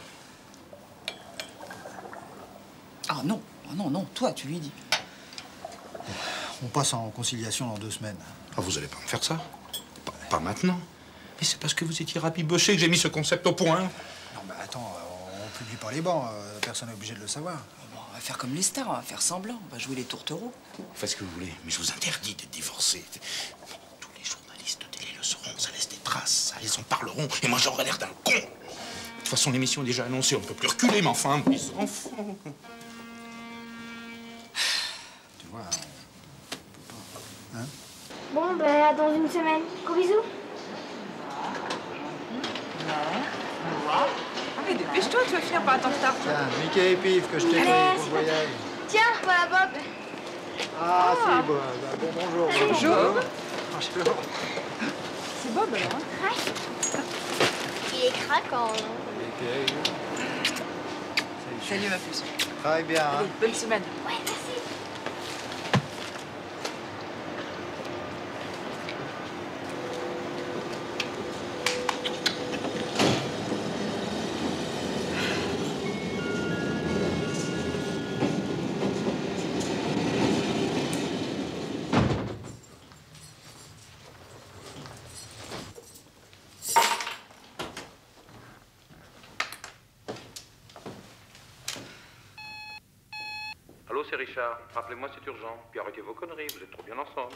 Ah non, non, toi, tu lui dis. On passe en conciliation dans 2 semaines. Ah, vous allez pas me faire ça? Pas maintenant. Mais c'est parce que vous étiez rabiboché que j'ai mis ce concept au point. Non, mais attends, on publie pas les bancs. Personne n'est obligé de le savoir. Bon, on va faire comme les stars, on va faire semblant. On va jouer les tourtereaux. Faites ce que vous voulez, mais je vous interdis d'être divorcé. Tous les journalistes de télé le sauront, ça laisse des traces, ça, ils en parleront, et moi j'aurai l'air d'un con. De toute façon, l'émission est déjà annoncée, on ne peut plus reculer, mais enfin, mes enfants. Tu vois, on peut pas. Hein? Bon, ben, à dans 1 semaine. Gros bisous. Allez, dépêche-toi, tu vas finir par être en retard. Tiens, Mickey et Pif, que je t'ai payé pour le voyage. Tiens, voilà Bob. Ah, c'est Bob. Bon, bonjour. Bonjour. Bonjour. C'est Bob, alors, hein? Ouais. Il est craquant. Salut, ma puce. Travaille bien, hein? Allez, bonne semaine. Ouais, merci. Allô, c'est Richard. Rappelez-moi, c'est urgent. Puis arrêtez vos conneries, vous êtes trop bien ensemble.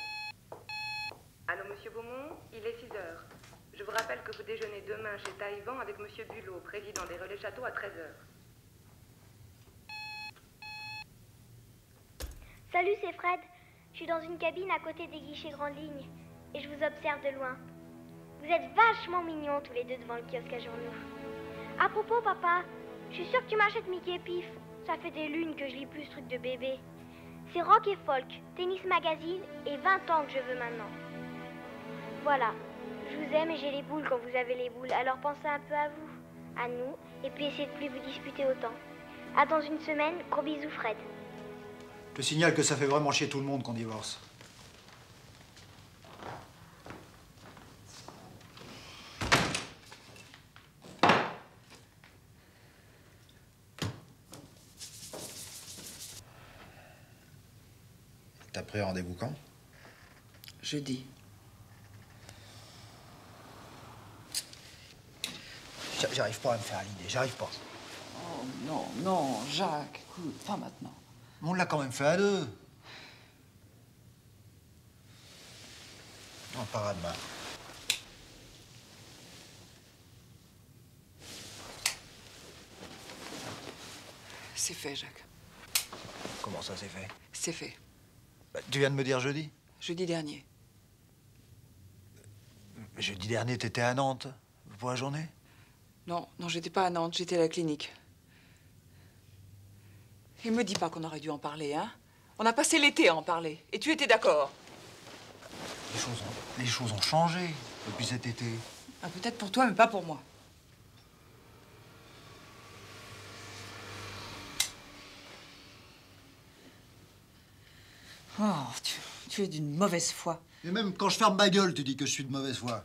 Allô, monsieur Beaumont, il est 6 heures. Je vous rappelle que vous déjeunez demain chez Taïwan avec monsieur Bulot, président des Relais Châteaux, à 13 heures. Salut, c'est Fred. Je suis dans une cabine à côté des guichets grande ligne et je vous observe de loin. Vous êtes vachement mignons tous les deux devant le kiosque à journaux. À propos, papa, je suis sûre que tu m'achètes Mickey et Pif. Ça fait des lunes que je lis plus ce truc de bébé. C'est rock et folk, tennis magazine et 20 ans que je veux maintenant. Voilà, je vous aime et j'ai les boules quand vous avez les boules. Alors pensez un peu à vous, à nous, et puis essayez de plus vous disputer autant. À dans une semaine, gros bisous Fred. Je te signale que ça fait vraiment chier tout le monde qu'on divorce. T'as pris rendez-vous quand? Jeudi. J'arrive pas à me faire à l'idée, j'arrive pas. Oh non, non, Jacques, écoute, pas maintenant. On l'a quand même fait à deux. On part à demain. C'est fait, Jacques. Comment ça, c'est fait? C'est fait. Bah, tu viens de me dire jeudi? Jeudi dernier. Jeudi dernier, t'étais à Nantes pour la journée? Non, non, j'étais pas à Nantes, j'étais à la clinique. Et me dis pas qu'on aurait dû en parler, hein? On a passé l'été à en parler, et tu étais d'accord. Les choses ont changé depuis cet été. Ah, peut-être pour toi, mais pas pour moi. Oh, tu es d'une mauvaise foi. Et même quand je ferme ma gueule, tu dis que je suis de mauvaise foi.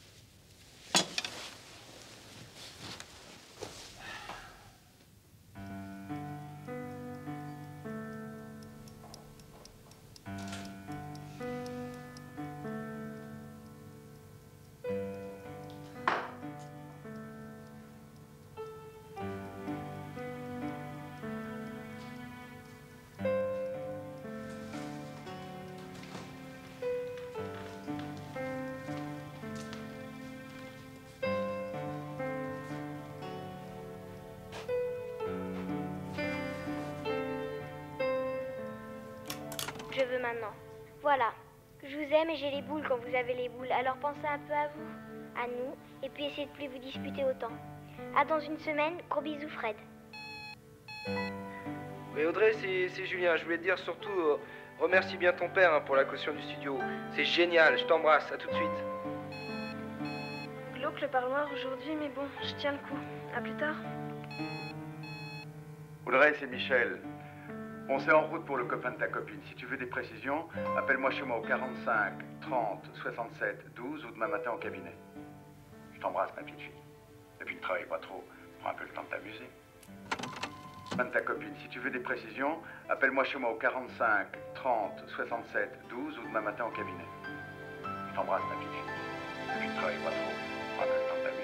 Je veux maintenant. Voilà. Je vous aime et j'ai les boules quand vous avez les boules. Alors pensez un peu à vous, à nous, et puis essayez de plus vous disputer autant. À dans une semaine, gros bisous Fred. Oui, Audrey, c'est Julien. Je voulais te dire surtout, remercie bien ton père hein, pour la caution du studio. C'est génial, je t'embrasse. À tout de suite. Glauque le parloir aujourd'hui, mais bon, je tiens le coup. À plus tard. Audrey, c'est Michel. On s'est en route pour le copain de ta copine. Si tu veux des précisions, appelle-moi chez moi au 45 30 67 12 ou demain matin au cabinet. Je t'embrasse, ma petite fille. Et puis ne travaille pas trop. Prends un peu le temps de t'amuser. Copain de ta copine. Si tu veux des précisions, appelle-moi chez moi au 45 30 67 12 ou demain matin au cabinet. Je t'embrasse, ma petite fille. Et puis ne travaille pas trop. Prends un peu le temps de t'amuser.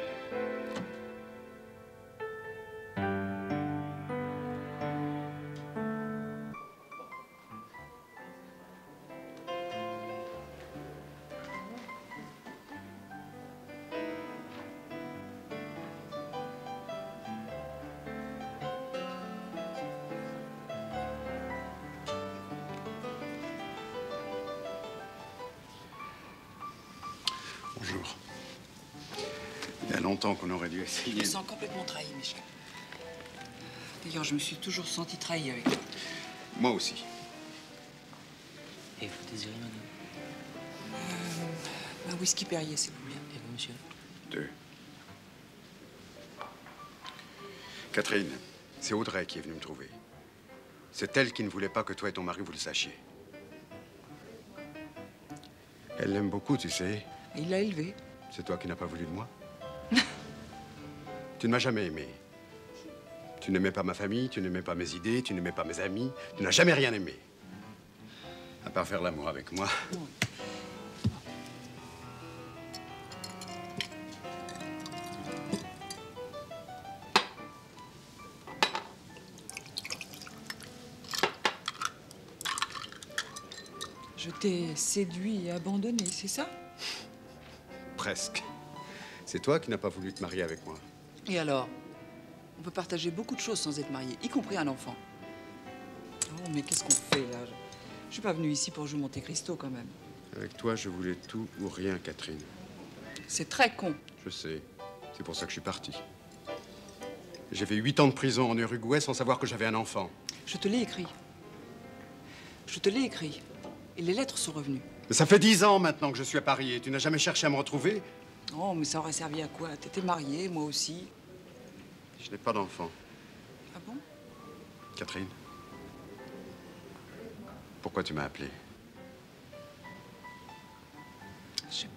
Bonjour. Il y a longtemps qu'on aurait dû essayer. Je me sens complètement trahi, Michel. D'ailleurs, je me suis toujours senti trahi avec toi. Moi aussi. Et vous désirez, madame? Un whisky Perrier, s'il vous plaît. Et vous, monsieur? 2. Catherine, c'est Audrey qui est venue me trouver. C'est elle qui ne voulait pas que toi et ton mari vous le sachiez. Elle l'aime beaucoup, tu sais. Il l'a élevé. C'est toi qui n'as pas voulu de moi. Tu ne m'as jamais aimé. Tu n'aimais pas ma famille, tu n'aimais pas mes idées, tu n'aimais pas mes amis. Tu n'as jamais rien aimé. À part faire l'amour avec moi. Je t'ai séduit et abandonné, c'est ça? Presque. C'est toi qui n'as pas voulu te marier avec moi. Et alors? On peut partager beaucoup de choses sans être marié, y compris un enfant. Oh, mais qu'est-ce qu'on fait, là? Je suis pas venue ici pour jouer Monte Cristo, quand même. Avec toi, je voulais tout ou rien, Catherine. C'est très con. Je sais. C'est pour ça que je suis parti. J'ai fait 8 ans de prison en Uruguay sans savoir que j'avais un enfant. Je te l'ai écrit. Je te l'ai écrit. Et les lettres sont revenues. Mais ça fait 10 ans maintenant que je suis à Paris et tu n'as jamais cherché à me retrouver? Oh, mais ça aurait servi à quoi? T'étais mariée, moi aussi. Je n'ai pas d'enfant. Ah bon? Catherine, pourquoi tu m'as appelé? Je sais pas.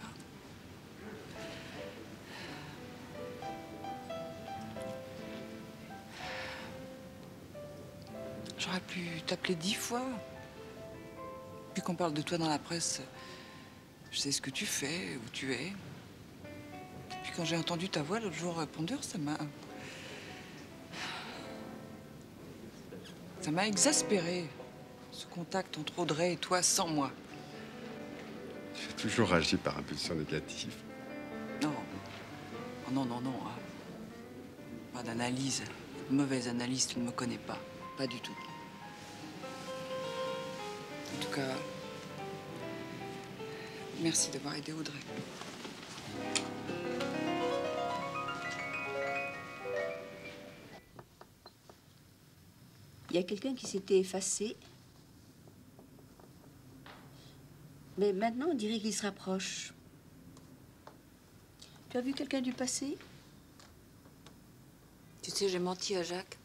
J'aurais pu t'appeler 10 fois. Puis qu'on parle de toi dans la presse, je sais ce que tu fais, où tu es. Puis quand j'ai entendu ta voix l'autre jour au répondeur, ça m'a exaspéré. Ce contact entre Audrey et toi sans moi. Tu as toujours agi par impulsion négative. Non. Oh non, non, non. Hein. Pas d'analyse. Une mauvaise analyse, tu ne me connais pas. Pas du tout. En tout cas, merci d'avoir aidé Audrey. Il y a quelqu'un qui s'était effacé. Mais maintenant, on dirait qu'il se rapproche. Tu as vu quelqu'un du passé? Tu sais, j'ai menti à Jacques.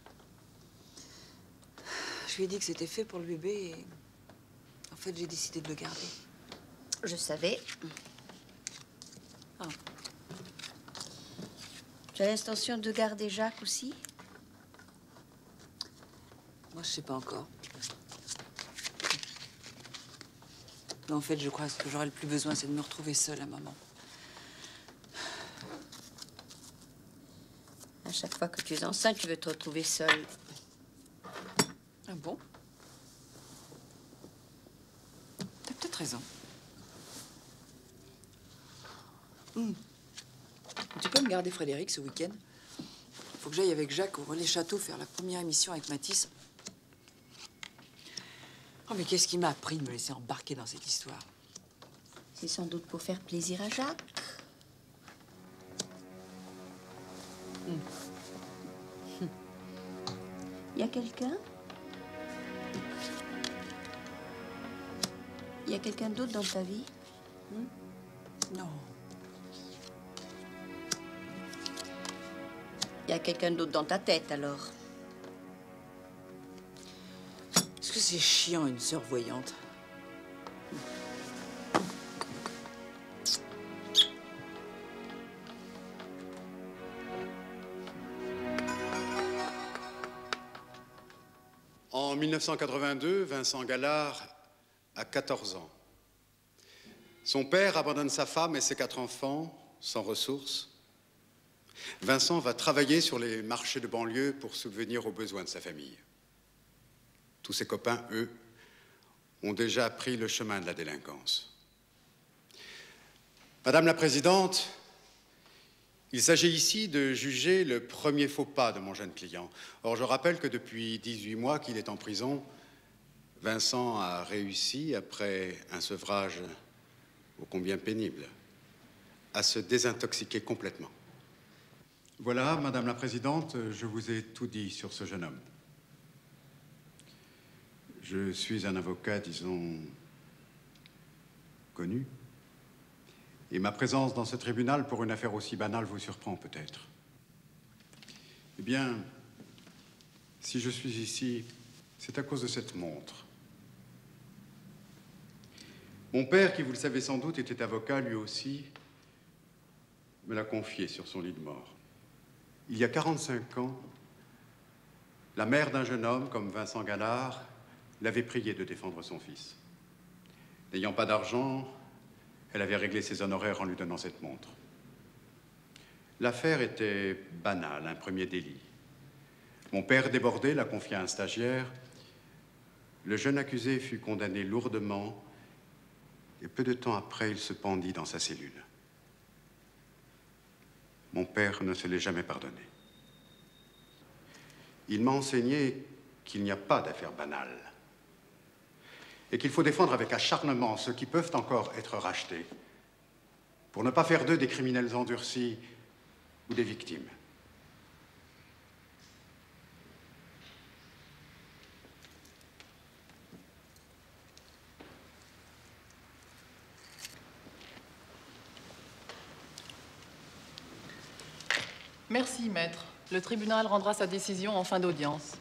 Je lui ai dit que c'était fait pour le bébé et... En fait, j'ai décidé de le garder. Je savais. Ah. Tu as l'intention de garder Jacques aussi? Moi, je sais pas encore. Mais en fait, je crois que ce que j'aurais le plus besoin, c'est de me retrouver seule à un moment. À chaque fois que tu es enceinte, tu veux te retrouver seule. Ah bon? T'as peut-être raison. Tu peux me garder Frédéric ce week-end? Faut que j'aille avec Jacques au Relais Château faire la première émission avec Matisse. Oh, mais qu'est-ce qui m'a appris de me laisser embarquer dans cette histoire? C'est sans doute pour faire plaisir à Jacques. Il y a quelqu'un? Il y a quelqu'un d'autre dans ta vie? Non. Il y a quelqu'un d'autre dans ta tête, alors? Est-ce que c'est chiant, une sœur voyante? En 1982, Vincent Gallard a 14 ans. Son père abandonne sa femme et ses 4 enfants, sans ressources. Vincent va travailler sur les marchés de banlieue pour subvenir aux besoins de sa famille. Tous ses copains, eux, ont déjà pris le chemin de la délinquance. Madame la Présidente, il s'agit ici de juger le premier faux pas de mon jeune client. Or, je rappelle que depuis 18 mois qu'il est en prison, Vincent a réussi, après un sevrage ô combien pénible, à se désintoxiquer complètement. Voilà, Madame la Présidente, je vous ai tout dit sur ce jeune homme. Je suis un avocat, disons, connu. Et ma présence dans ce tribunal pour une affaire aussi banale vous surprend peut-être. Eh bien, si je suis ici, c'est à cause de cette montre. Mon père, qui vous le savez sans doute, était avocat lui aussi, me l'a confié sur son lit de mort. Il y a 45 ans, la mère d'un jeune homme comme Vincent Gallard l'avait prié de défendre son fils. N'ayant pas d'argent, elle avait réglé ses honoraires en lui donnant cette montre. L'affaire était banale, un premier délit. Mon père, débordé, l'a confié à un stagiaire. Le jeune accusé fut condamné lourdement Et peu de temps après, il se pendit dans sa cellule. Mon père ne se l'est jamais pardonné. Il m'a enseigné qu'il n'y a pas d'affaires banales et qu'il faut défendre avec acharnement ceux qui peuvent encore être rachetés pour ne pas faire d'eux des criminels endurcis ou des victimes. Merci, maître. Le tribunal rendra sa décision en fin d'audience.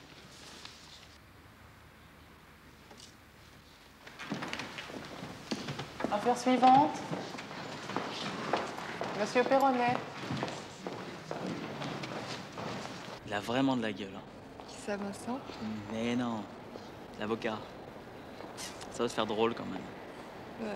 Affaire suivante. Monsieur Perronnet. Il a vraiment de la gueule. Hein. Qui ça, Vincent? Mais non, l'avocat. Ça va te faire drôle quand même. Ouais.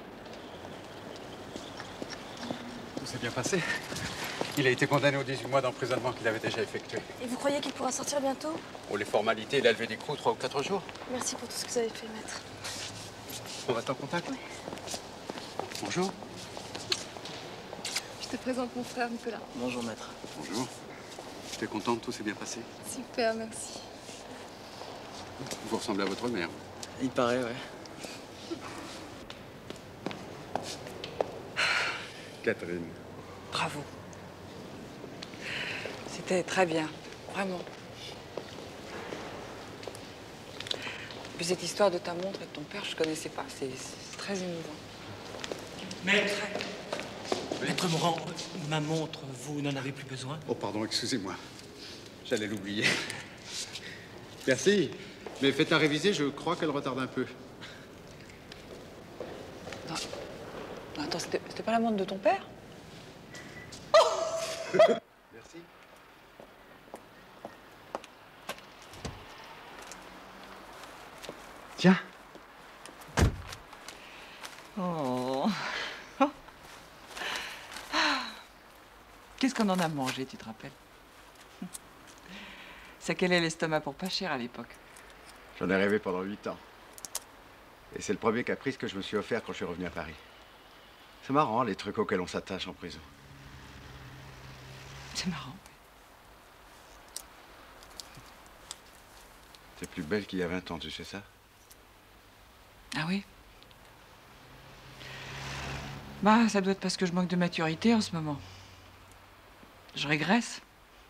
Tout s'est bien passé. Il a été condamné aux 18 mois d'emprisonnement qu'il avait déjà effectué. Et vous croyez qu'il pourra sortir bientôt? Pour les formalités, il a levé des coups 3 ou 4 jours. Merci pour tout ce que vous avez fait, maître. On va être en contact? Oui. Bonjour. Je te présente mon frère Nicolas. Bonjour, maître. Bonjour. Tu es contente, tout s'est bien passé? Super, merci. Vous ressemblez à votre mère. Il paraît, ouais. Catherine. Bravo. C'était très bien, vraiment. Puis cette histoire de ta montre et de ton père, je connaissais pas. C'est très émouvant. Maître, Maître Morand, ma montre, vous n'en avez plus besoin? Oh, pardon, excusez-moi. J'allais l'oublier. Merci. Mais faites à réviser, je crois qu'elle retarde un peu. Non. Attends, c'était pas la montre de ton père? Merci. Tiens. Oh. Qu'est-ce qu'on en a mangé, tu te rappelles? Ça calait l'estomac pour pas cher à l'époque. J'en ai rêvé pendant 8 ans. Et c'est le premier caprice que je me suis offert quand je suis revenu à Paris. C'est marrant, les trucs auxquels on s'attache en prison. C'est marrant. T'es plus belle qu'il y a 20 ans, tu sais ça? Ah oui? Bah, ça doit être parce que je manque de maturité en ce moment. Je régresse.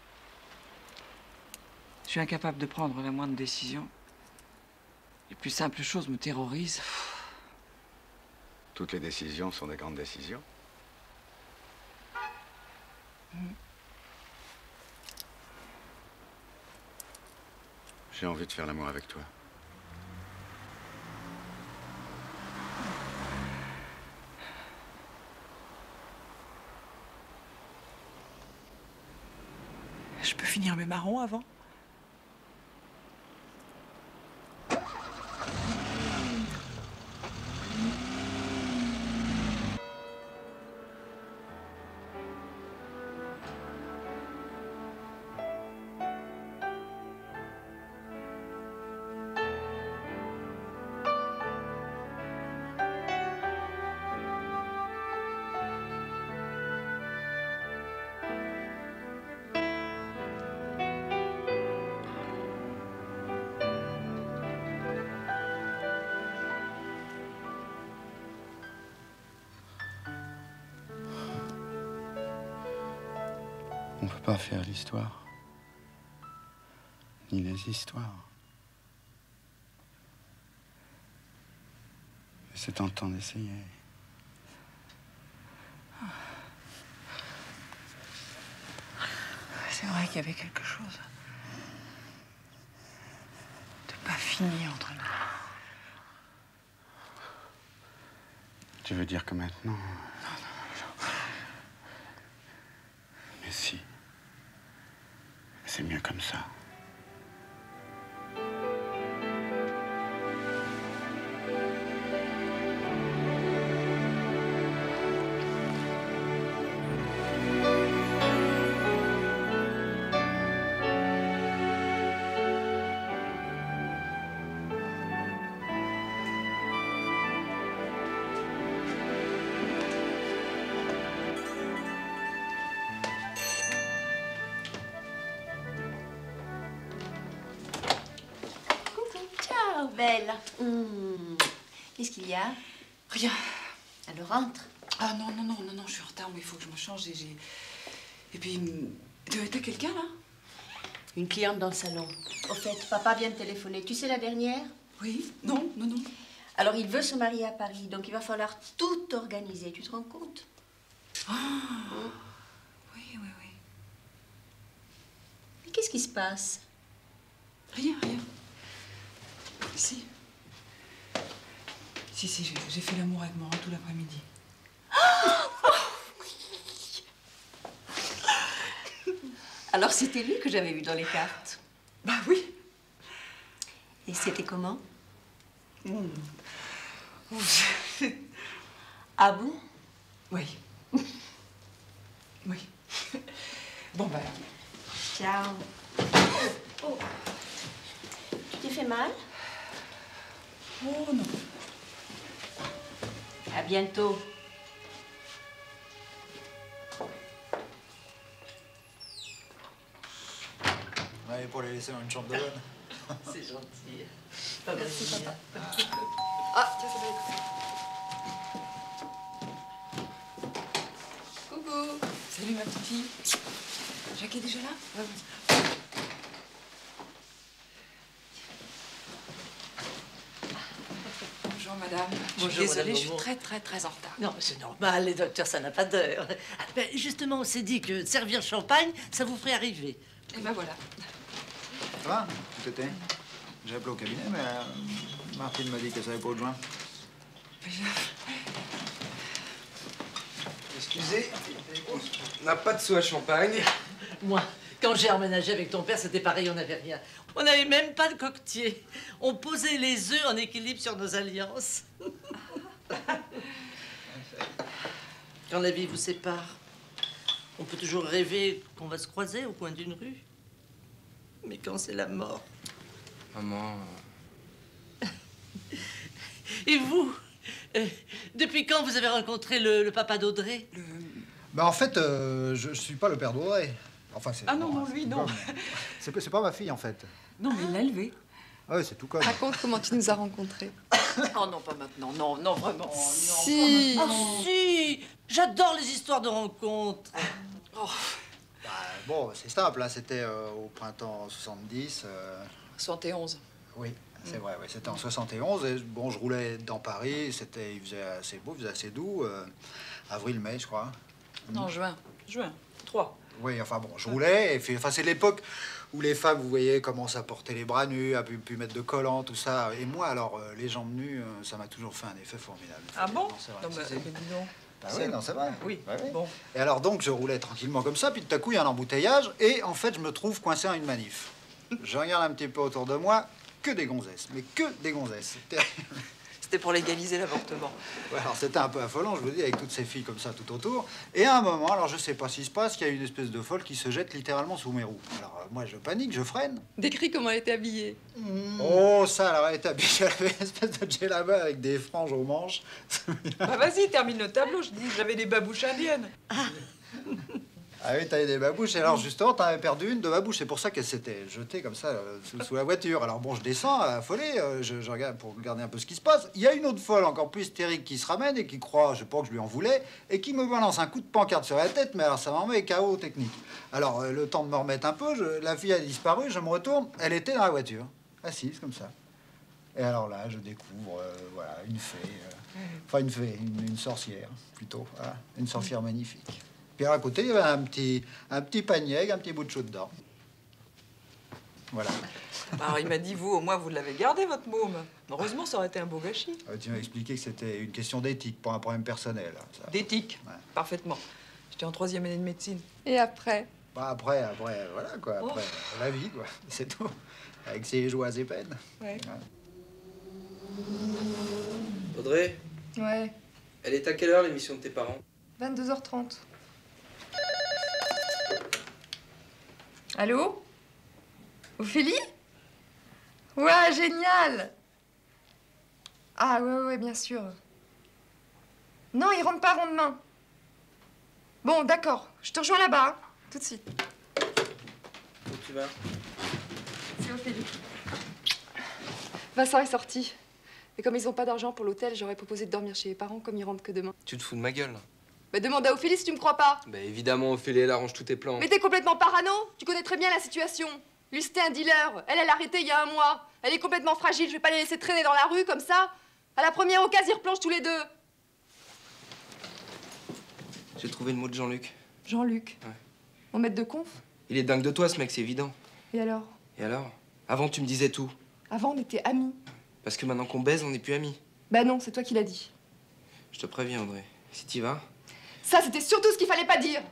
Je suis incapable de prendre la moindre décision. Les plus simples choses me terrorisent. Toutes les décisions sont des grandes décisions. J'ai envie de faire l'amour avec toi. Je peux finir mes marrons avant? On ne peut pas faire l'histoire. Ni les histoires. Mais c'est tentant d'essayer. C'est vrai qu'il y avait quelque chose de pas fini entre nous. Tu veux dire que maintenant... Mais si. C'est mieux comme ça. Bonsoir, belle. Qu'est-ce qu'il y a? Rien. Alors entre. Ah non, je suis en retard, mais il faut que je me change. Et puis, t'as quelqu'un là? Une cliente dans le salon. Au fait, papa vient de téléphoner. Tu sais la dernière? Oui. Non. Alors, il veut se marier à Paris, donc il va falloir tout organiser. Tu te rends compte? Ah. Oui. Mais qu'est-ce qui se passe? Rien. Si, j'ai fait l'amour avec Morin tout l'après-midi. Alors, c'était lui que j'avais vu dans les cartes? Bah oui. Et c'était comment? Ah bon? Oui. Bon, bah... Ciao. Oh. Tu t'es fait mal? Oh non. À bientôt. Ouais, pour les laisser dans une chambre de bonne. C'est gentil. Merci, papa. Ah, tiens, ça va être... Coucou. Salut, ma petite fille. Jacques est déjà là? Oui. Bonjour, madame. Bonjour, Je suis désolée, madame je suis Beaumont. très en retard. Non, mais c'est normal, les docteurs, ça n'a pas d'heure. Ben, justement, on s'est dit que servir champagne, ça vous ferait arriver. Et ben voilà. Ça va? Tout était? J'ai appelé au cabinet, mais Martine m'a dit qu'elle savait pas où te joindre. Excusez, on n'a pas de sou à champagne. Moi, quand j'ai emménagé avec ton père, c'était pareil, on n'avait rien. On n'avait même pas de coquetier. On posait les œufs en équilibre sur nos alliances. Quand la vie vous sépare, on peut toujours rêver qu'on va se croiser au coin d'une rue. Mais quand c'est la mort... Maman... Et vous depuis quand vous avez rencontré le papa d'Audrey? Bah en fait, je suis pas le père d'Audrey. Enfin, c'est... Ah non, lui, non. C'est pas ma fille, en fait. Non, mais il l'a élevée. Ah ouais, c'est tout comme. Raconte comment tu nous as rencontrés. Oh non, pas maintenant. Non, vraiment. Si. Ah si. J'adore les histoires de rencontres. Oh. Bah, bon, c'est simple, hein. C'était au printemps 70. 71. Oui, c'est vrai, ouais. C'était en 71. Et, bon, je roulais dans Paris. Il faisait assez beau, il faisait assez doux. Avril-mai, je crois. Non, juin. 3. Oui, enfin bon, je roulais. Et puis, enfin, c'est l'époque où les femmes, vous voyez, commencent à porter les bras nus, à pu mettre de collants, tout ça. Et moi, alors, les jambes nues, ça m'a toujours fait un effet formidable. Ah bon? Non, c'est vrai. Non, mais dis donc. Bah oui, non, c'est vrai. Oui, bah oui. bon. Et alors donc, je roulais tranquillement comme ça, puis tout à coup, il y a un embouteillage, et en fait, je me trouve coincé à une manif. Je regarde un petit peu autour de moi, que des gonzesses, mais que des gonzesses. C'était pour légaliser l'avortement. Ouais, alors c'était un peu affolant, je vous dis, avec toutes ces filles comme ça tout autour. Et à un moment, alors je sais pas ce qui se passe, qu'il y a une espèce de folle qui se jette littéralement sous mes roues. Alors moi, je panique, je freine. Décris comment elle était habillée. Oh, ça, alors elle était habillée, elle avait une espèce de djellaba avec des franges aux manches. Bah vas-y, termine le tableau. Je dis, j'avais des babouches indiennes. Ah oui, t'avais des babouches. Et alors, justement, t'en avais perdu une de babouche. C'est pour ça qu'elle s'était jetée comme ça sous la voiture. Alors bon, je descends, affolé, je regarde pour regarder un peu ce qui se passe. Il y a une autre folle, encore plus hystérique, qui se ramène et qui croit, je pense que je lui en voulais, et qui me balance un coup de pancarte sur la tête, mais alors ça m'en met KO technique. Alors, le temps de me remettre un peu, la fille a disparu, je me retourne, elle était dans la voiture, assise comme ça. Et alors là, je découvre, voilà, une fée, enfin une fée, une sorcière, plutôt, voilà, une sorcière magnifique. Puis à côté, il y avait un petit panier avec un petit bout de chou dedans. Voilà. Alors il m'a dit, vous, au moins, vous l'avez gardé, votre môme. Heureusement, ça aurait été un beau gâchis. Tu m'as expliqué que c'était une question d'éthique, pas un problème personnel. D'éthique, ouais. Parfaitement. J'étais en 3e année de médecine. Et après? Bah après, voilà quoi. Après, la vie, quoi. C'est tout. Avec ses joies et peines. Ouais. Audrey, Ouais. elle est à quelle heure l'émission de tes parents? 22h30. Allô? Ophélie? Ouais, génial! Ah, ouais, bien sûr. Non, il rentre pas avant demain. Bon, d'accord. Je te rejoins là-bas, hein, tout de suite. Où tu vas? C'est Ophélie. Vincent est sorti. Et comme ils n'ont pas d'argent pour l'hôtel, j'aurais proposé de dormir chez les parents comme ils rentrent que demain. Tu te fous de ma gueule, là. Bah demande à Ophélie si tu me crois pas. Bah évidemment, Ophélie, elle arrange tous tes plans. Mais t'es complètement parano. Tu connais très bien la situation. Lui, c'était un dealer. Elle l'a arrêté il y a 1 mois. Elle est complètement fragile. Je vais pas les laisser traîner dans la rue comme ça. À la première occasion, ils replongent tous les deux. J'ai trouvé le mot de Jean-Luc. Jean-Luc. Ouais. Mon maître de conf. Il est dingue de toi, ce mec, c'est évident. Et alors? Et alors? Avant, tu me disais tout. Avant, on était amis. Parce que maintenant qu'on baise, on n'est plus amis. Bah non, c'est toi qui l'as dit. Je te préviens, Audrey. Si t'y vas... Ça, c'était surtout ce qu'il fallait pas dire.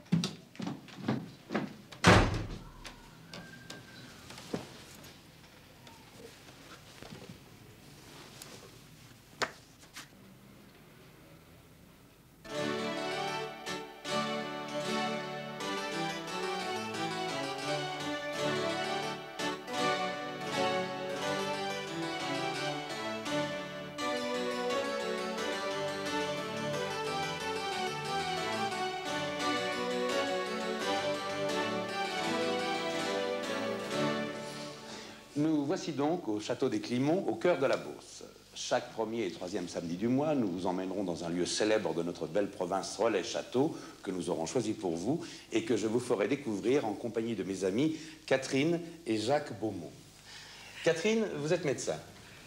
Nous voici donc au château des Climons, au cœur de la Beauce. Chaque premier et troisième samedi du mois, nous vous emmènerons dans un lieu célèbre de notre belle province Relais-Château, que nous aurons choisi pour vous et que je vous ferai découvrir en compagnie de mes amis Catherine et Jacques Beaumont. Catherine, vous êtes médecin?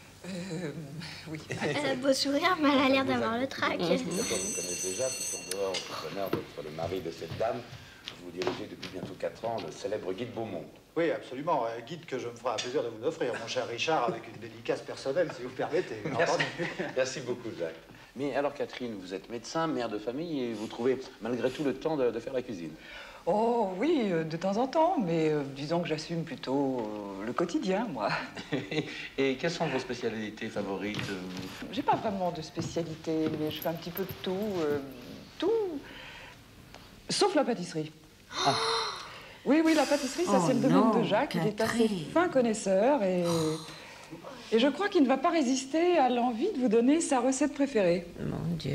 Oui. Beau sourire, mais elle a l'air d'avoir le trac. D'accord, vous connaissez déjà, puisqu'en dehors du bonheur d'être le mari de cette dame, vous dirigez depuis bientôt 4 ans le célèbre guide Beaumont. Oui, absolument. Un guide que je me ferai un plaisir de vous offrir, mon cher Richard, avec une dédicace personnelle, si vous permettez. Merci. Merci beaucoup, Jacques. Mais alors, Catherine, vous êtes médecin, mère de famille, et vous trouvez malgré tout le temps de faire la cuisine? Oh oui, de temps en temps, mais disons que j'assume plutôt le quotidien, moi. Et quelles sont vos spécialités favorites? J'ai pas vraiment de spécialité, mais je fais un petit peu de tout, sauf la pâtisserie. Ah. Oui, la pâtisserie, ça c'est le domaine de Jacques. Il est assez fin connaisseur et je crois qu'il ne va pas résister à l'envie de vous donner sa recette préférée. Mon Dieu.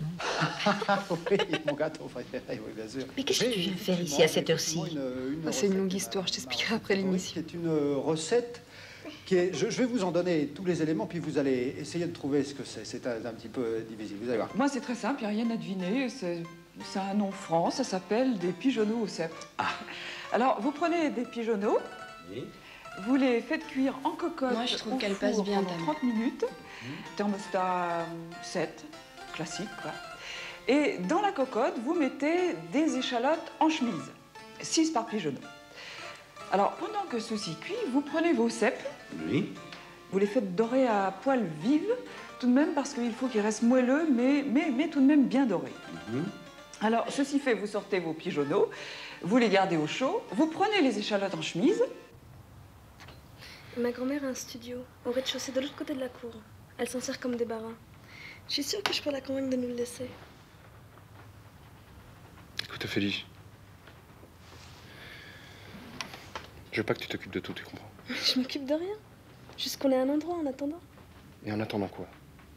Oui, mon gâteau préféré, oui, bien sûr. Mais qu'est-ce que tu viens faire ici à cette heure-ci? C'est une longue histoire, je t'expliquerai après l'émission. C'est une recette qui est... Je vais vous en donner tous les éléments, puis vous allez essayer de trouver ce que c'est. C'est un petit peu difficile, vous allez voir. Moi, c'est très simple, il n'y a rien à deviner. C'est un nom franc, ça s'appelle des pigeonneaux au cèpe. Alors, vous prenez des pigeonneaux, vous les faites cuire en cocotte. Moi, je trouve qu'elle passe bien, pendant 30 minutes. Thermostat 7, classique, quoi. Et dans la cocotte, vous mettez des échalotes en chemise, 6 par pigeonneau. Alors, pendant que ceci cuit, vous prenez vos cèpes. Oui. Vous les faites dorer à poêle vive, tout de même parce qu'il faut qu'ils restent moelleux, mais tout de même bien dorés. Alors, ceci fait, vous sortez vos pigeonneaux, vous les gardez au chaud, vous prenez les échalotes en chemise. Ma grand-mère a un studio au rez-de-chaussée de l'autre côté de la cour. Elle s'en sert comme débarras. Je suis sûre que je peux la convaincre de nous le laisser. Écoute, Ophélie. Je veux pas que tu t'occupes de tout, tu comprends? Je m'occupe de rien. Juste qu'on ait un endroit en attendant. Et en attendant quoi?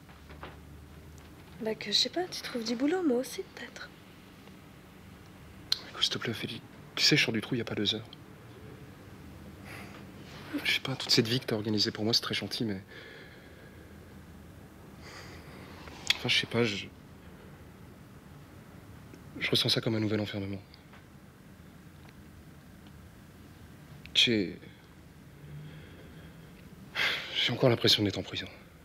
Bah que, je sais pas, tu trouves du boulot, moi aussi, peut-être. Écoute, s'il te plaît, Ophélie. Tu sais, je sors du trou il y a pas 2 heures. Je sais pas, toute cette vie que t'as organisée pour moi, c'est très gentil, mais... Enfin, je sais pas, je ressens ça comme un nouvel enfermement. J'ai encore l'impression d'être en prison.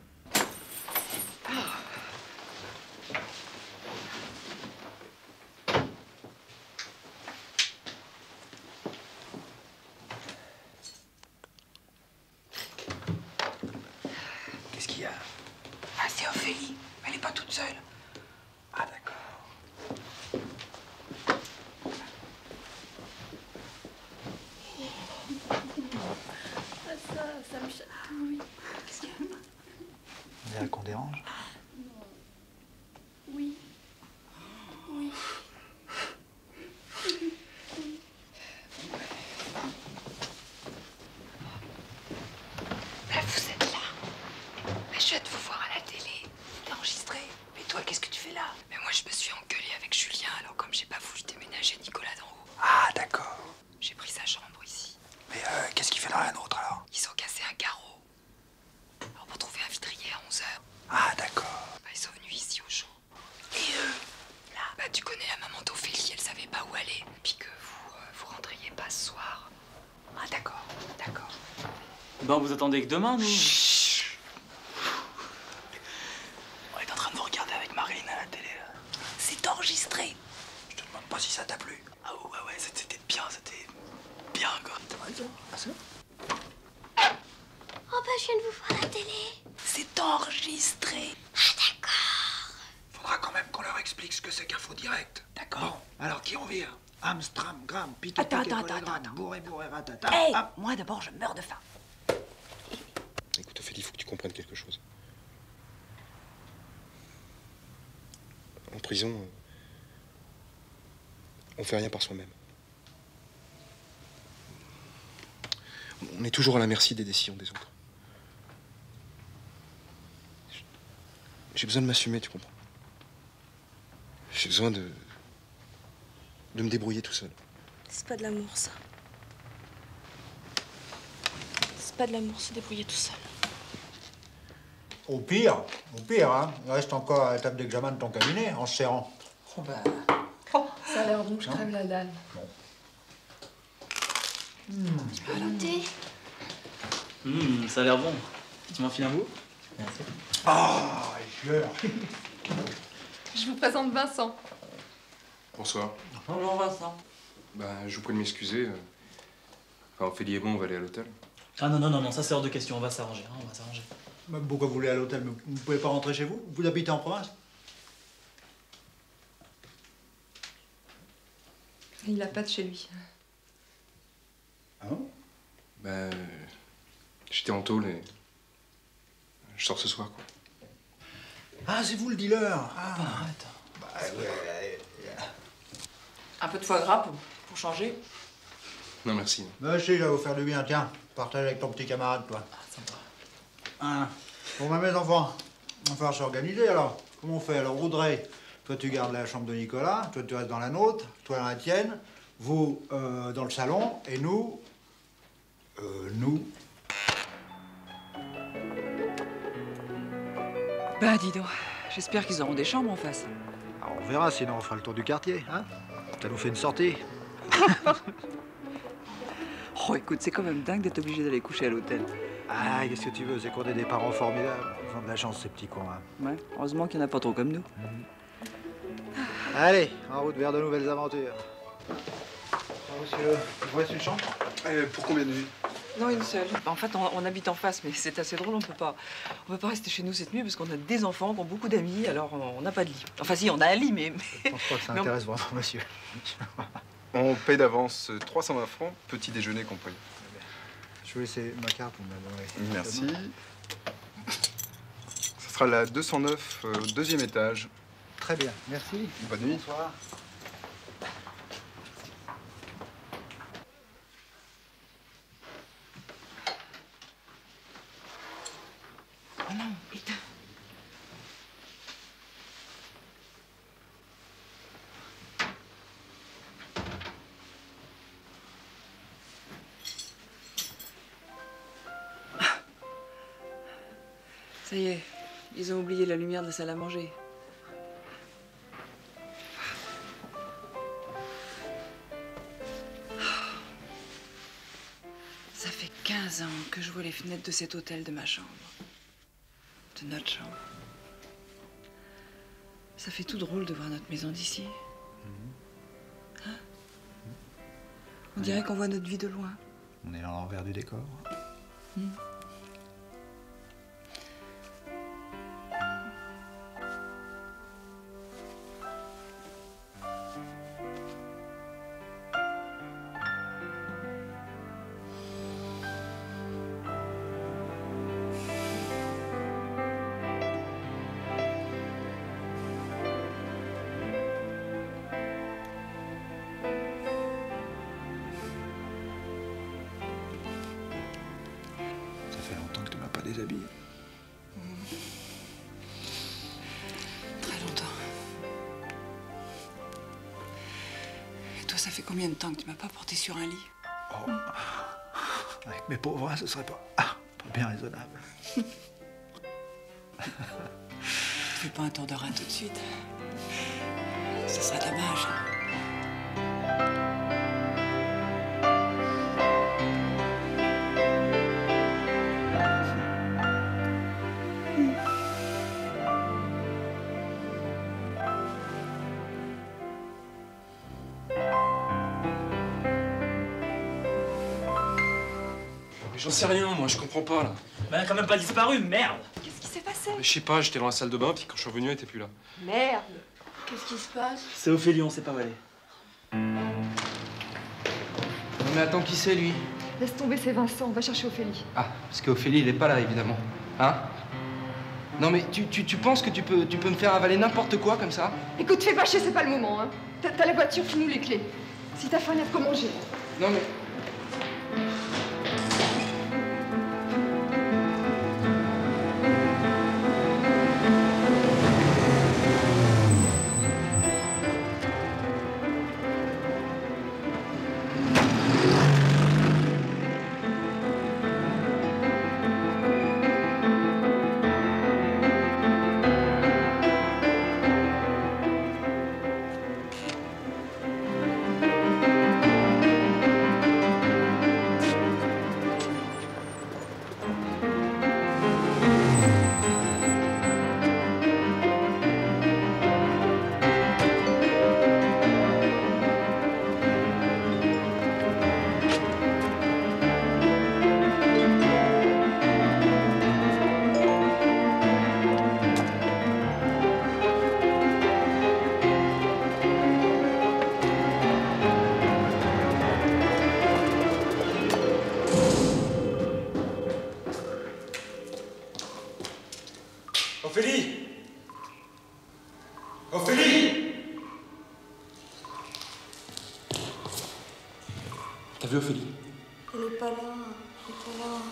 Qu'est-ce qu'il y a? Ah, c'est Ophélie. Elle n'est pas toute seule. Ah, d'accord. Ça me chatouille. Qu'est-ce qu'il y a? On dirait qu'on dérange. Oui. Oui. Ben, vous êtes là. Ben, je viens de vous voir à la télé. T'es enregistré. Mais toi, qu'est-ce que tu fais là? Mais moi, je me suis engueulée avec Julien, alors comme j'ai pas voulu déménager Nicolas d'en haut. Ah, d'accord. J'ai pris sa chambre ici. Mais qu'est-ce qu'il fait dans la nôtre, alors? Ils ont cassé un carreau. Alors Ben, vous attendez que demain, nous. Chut. On est en train de vous regarder avec Marine à la télé, là. C'est enregistré. Je te demande pas si ça t'a plu. Ah ouais, c'était bien, quoi. Ah, ça? Oh bah je viens de vous voir à la télé. C'est enregistré. Ah d'accord. Faudra quand même qu'on leur explique ce que c'est qu'un faux direct. D'accord. Bon, alors qui on vire? Amstram, Gram, Pitou, Attends. bourré, ratata. Hey, Ah. moi d'abord, je meurs de faim. Écoute, Ophélie, il faut que tu comprennes quelque chose. En prison, on fait rien par soi-même. On est toujours à la merci des décisions des autres. J'ai besoin de m'assumer, tu comprends? J'ai besoin de me débrouiller tout seul. C'est pas de l'amour, ça. C'est pas de l'amour, se débrouiller tout seul. Au pire, hein, il reste encore à l'étape d'examen de ton cabinet, en se serrant. Oh, ça a l'air bon, je crève la dalle. Goûter. Ça a l'air bon. Tu m'en files un bout? Merci. Ah, jure. Je vous présente Vincent. Bonsoir. Bonjour, Vincent. Bah, je vous prie de m'excuser. Enfin, Ophélie et moi, on va aller à l'hôtel. Ah non, ça c'est hors de question, on va s'arranger, hein, on va s'arranger. Pourquoi vous voulez à l'hôtel? Vous pouvez pas rentrer chez vous? Vous habitez en province? Il a pas de chez lui. Ah bon? Bah, j'étais en tôle et je sors ce soir, quoi. Ah, c'est vous le dealer? Ah, arrête. Bah, ouais. Un peu de foie gras pour changer. Non, merci. Bah, si, ça va vous faire du bien. Tiens, partage avec ton petit camarade, toi. Ah, sympa. Ah. Bon, bah, mes enfants, on va falloir s'organiser, alors. Comment on fait? Alors, Audrey, toi, tu gardes la chambre de Nicolas, toi, tu restes dans la nôtre, toi, dans la tienne, vous, dans le salon, et nous... Bah, dis donc, j'espère qu'ils auront des chambres en face. Alors, on verra, sinon on fera le tour du quartier, hein? Ça nous fait une sortie. Oh, écoute, c'est quand même dingue d'être obligé d'aller coucher à l'hôtel. Ah, qu'est-ce que tu veux? C'est qu'on est des parents formidables. Ils ont de la chance, ces petits cons, hein. Ouais, heureusement qu'il n'y en a pas trop comme nous. Allez, en route vers de nouvelles aventures. Monsieur, vous voyez une chambre? Pour combien de nuits? Non, une seule. En fait, on habite en face, mais c'est assez drôle, on peut pas rester chez nous cette nuit parce qu'on a des enfants qui ont beaucoup d'amis, alors on n'a pas de lit. Enfin si, on a un lit, mais... Je pense pas que ça intéresse vraiment, monsieur. On paye d'avance 320 francs, petit déjeuner compris. Je vais laisser ma carte, vous me la donnerez. Merci. Ce sera la 209 au 2e étage. Très bien, merci. Bonne nuit. Bonsoir. Oh non, éteins. Ça y est, ils ont oublié la lumière de la salle à manger. Ça fait 15 ans que je vois les fenêtres de cet hôtel de ma chambre. De notre chambre. Ça fait tout drôle de voir notre maison d'ici. Hein? On dirait qu'on voit notre vie de loin. On est à l'envers du décor. Ça fait longtemps que tu m'as pas déshabillé. Très longtemps. Et toi, ça fait combien de temps que tu m'as pas porté sur un lit? Oh. Avec mes pauvres, ce serait pas bien raisonnable. Fais pas un tour de rein tout de suite. Ce serait dommage. Mais j'en sais rien, moi, je comprends pas, là. Ben, elle a quand même pas disparu, merde. Qu'est-ce qui s'est passé? Mais je sais pas, j'étais dans la salle de bain, puis quand je suis revenu, elle était plus là. Merde. Qu'est-ce qui se passe? C'est Ophélie, on sait pas où elle est. Non mais attends, qui c'est, lui? Laisse tomber, c'est Vincent. On va chercher Ophélie. Ah, parce qu'Ophélie, il est pas là, évidemment. Hein? Non mais tu penses que tu peux me faire avaler n'importe quoi comme ça? Écoute, fais pas chier, c'est pas le moment, hein. T'as la voiture, file-nous les clés. Si t'as faim, il y a de quoi manger. Non mais... Ophélie! Ophélie! T'as vu Ophélie? Elle est pas là. Elle est pas là.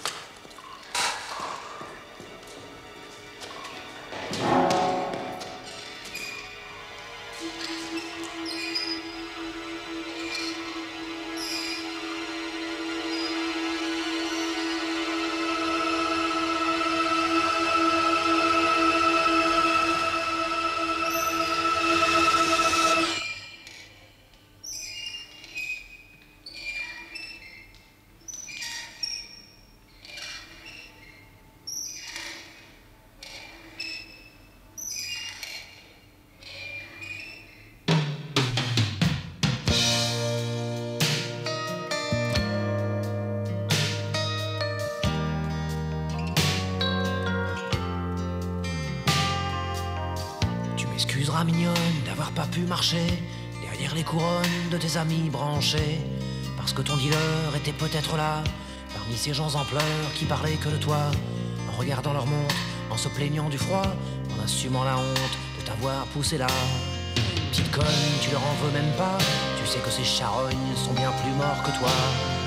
Excuseras mignonne d'avoir pas pu marcher derrière les couronnes de tes amis branchés, parce que ton dealer était peut-être là, parmi ces gens en pleurs qui parlaient que de toi, en regardant leur montre, en se plaignant du froid, en assumant la honte de t'avoir poussé là. Petite conne, tu leur en veux même pas, tu sais que ces charognes sont bien plus morts que toi.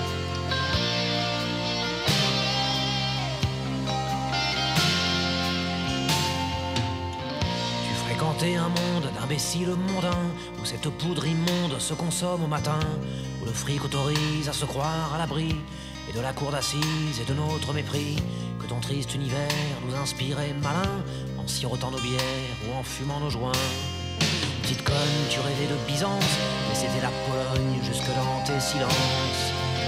Fréquenter un monde d'imbéciles mondains, où cette poudre immonde se consomme au matin, où le fric autorise à se croire à l'abri, et de la cour d'assises et de notre mépris, que ton triste univers nous inspirait malin, en sirotant nos bières ou en fumant nos joints. Petite conne, tu rêvais de Byzance, mais c'était la Pologne jusque dans tes silences.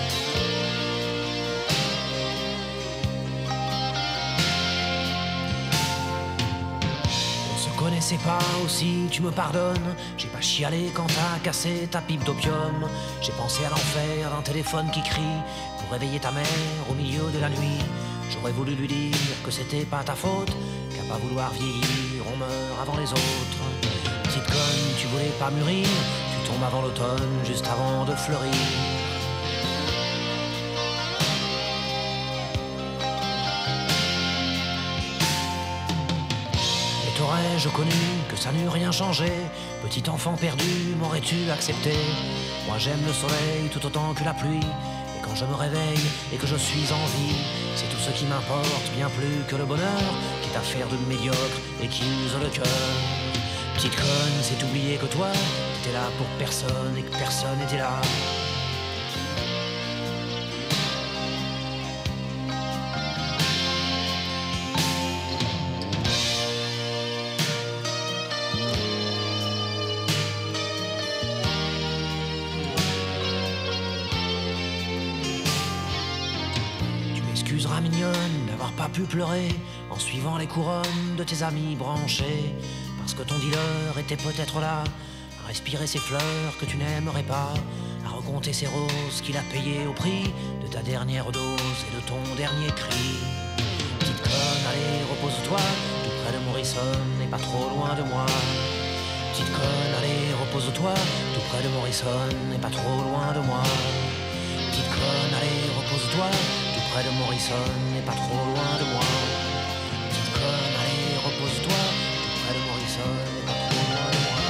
Connaissais pas aussi, tu me pardonnes. J'ai pas chialé quand t'as cassé ta pipe d'opium. J'ai pensé à l'enfer d'un téléphone qui crie pour réveiller ta mère au milieu de la nuit. J'aurais voulu lui dire que c'était pas ta faute, qu'à pas vouloir vieillir, on meurt avant les autres. Petite conne, tu voulais pas mûrir, tu tombes avant l'automne, juste avant de fleurir. T'aurais-je connu que ça n'eût rien changé? Petit enfant perdu, m'aurais-tu accepté? Moi j'aime le soleil tout autant que la pluie, et quand je me réveille et que je suis en vie, c'est tout ce qui m'importe, bien plus que le bonheur, quitte à faire de médiocre et qui use le cœur. Petite conne, c'est oublier que toi, t'étais là pour personne et que personne n'était là. Excuseras mignonne d'avoir pas pu pleurer en suivant les couronnes de tes amis branchés, parce que ton dealer était peut-être là, à respirer ces fleurs que tu n'aimerais pas, à recompter ces roses qu'il a payées au prix de ta dernière dose et de ton dernier cri. Petite conne, allez, repose-toi, tout près de Morrison et pas trop loin de moi. Petite conne, allez, repose-toi, tout près de Morrison et pas trop loin de moi. Petite conne, allez, repose-toi, tout près de Morrison et pas trop loin de moi. Petite conne, allez, repose-toi, tout près de Morrison et pas trop loin de moi.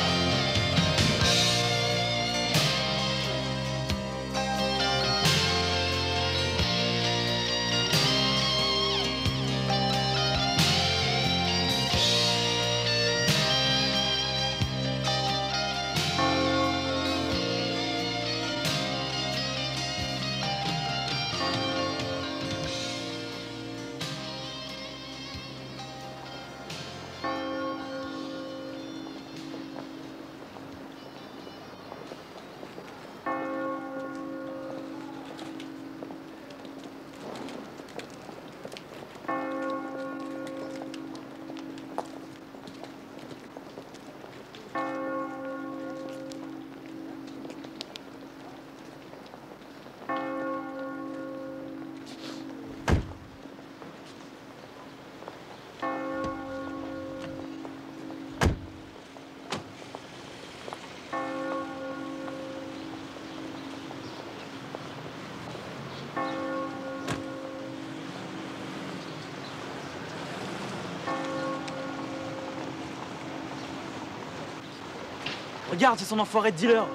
Regarde, c'est son enfoiré de dealer.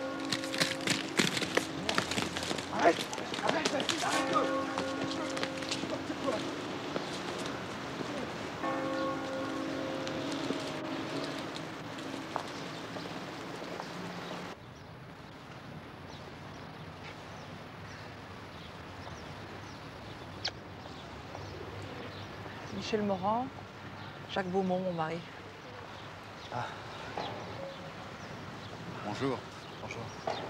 Arrête. Michel Morand, Jacques Beaumont, mon mari. Ah. Bonjour. Bonjour.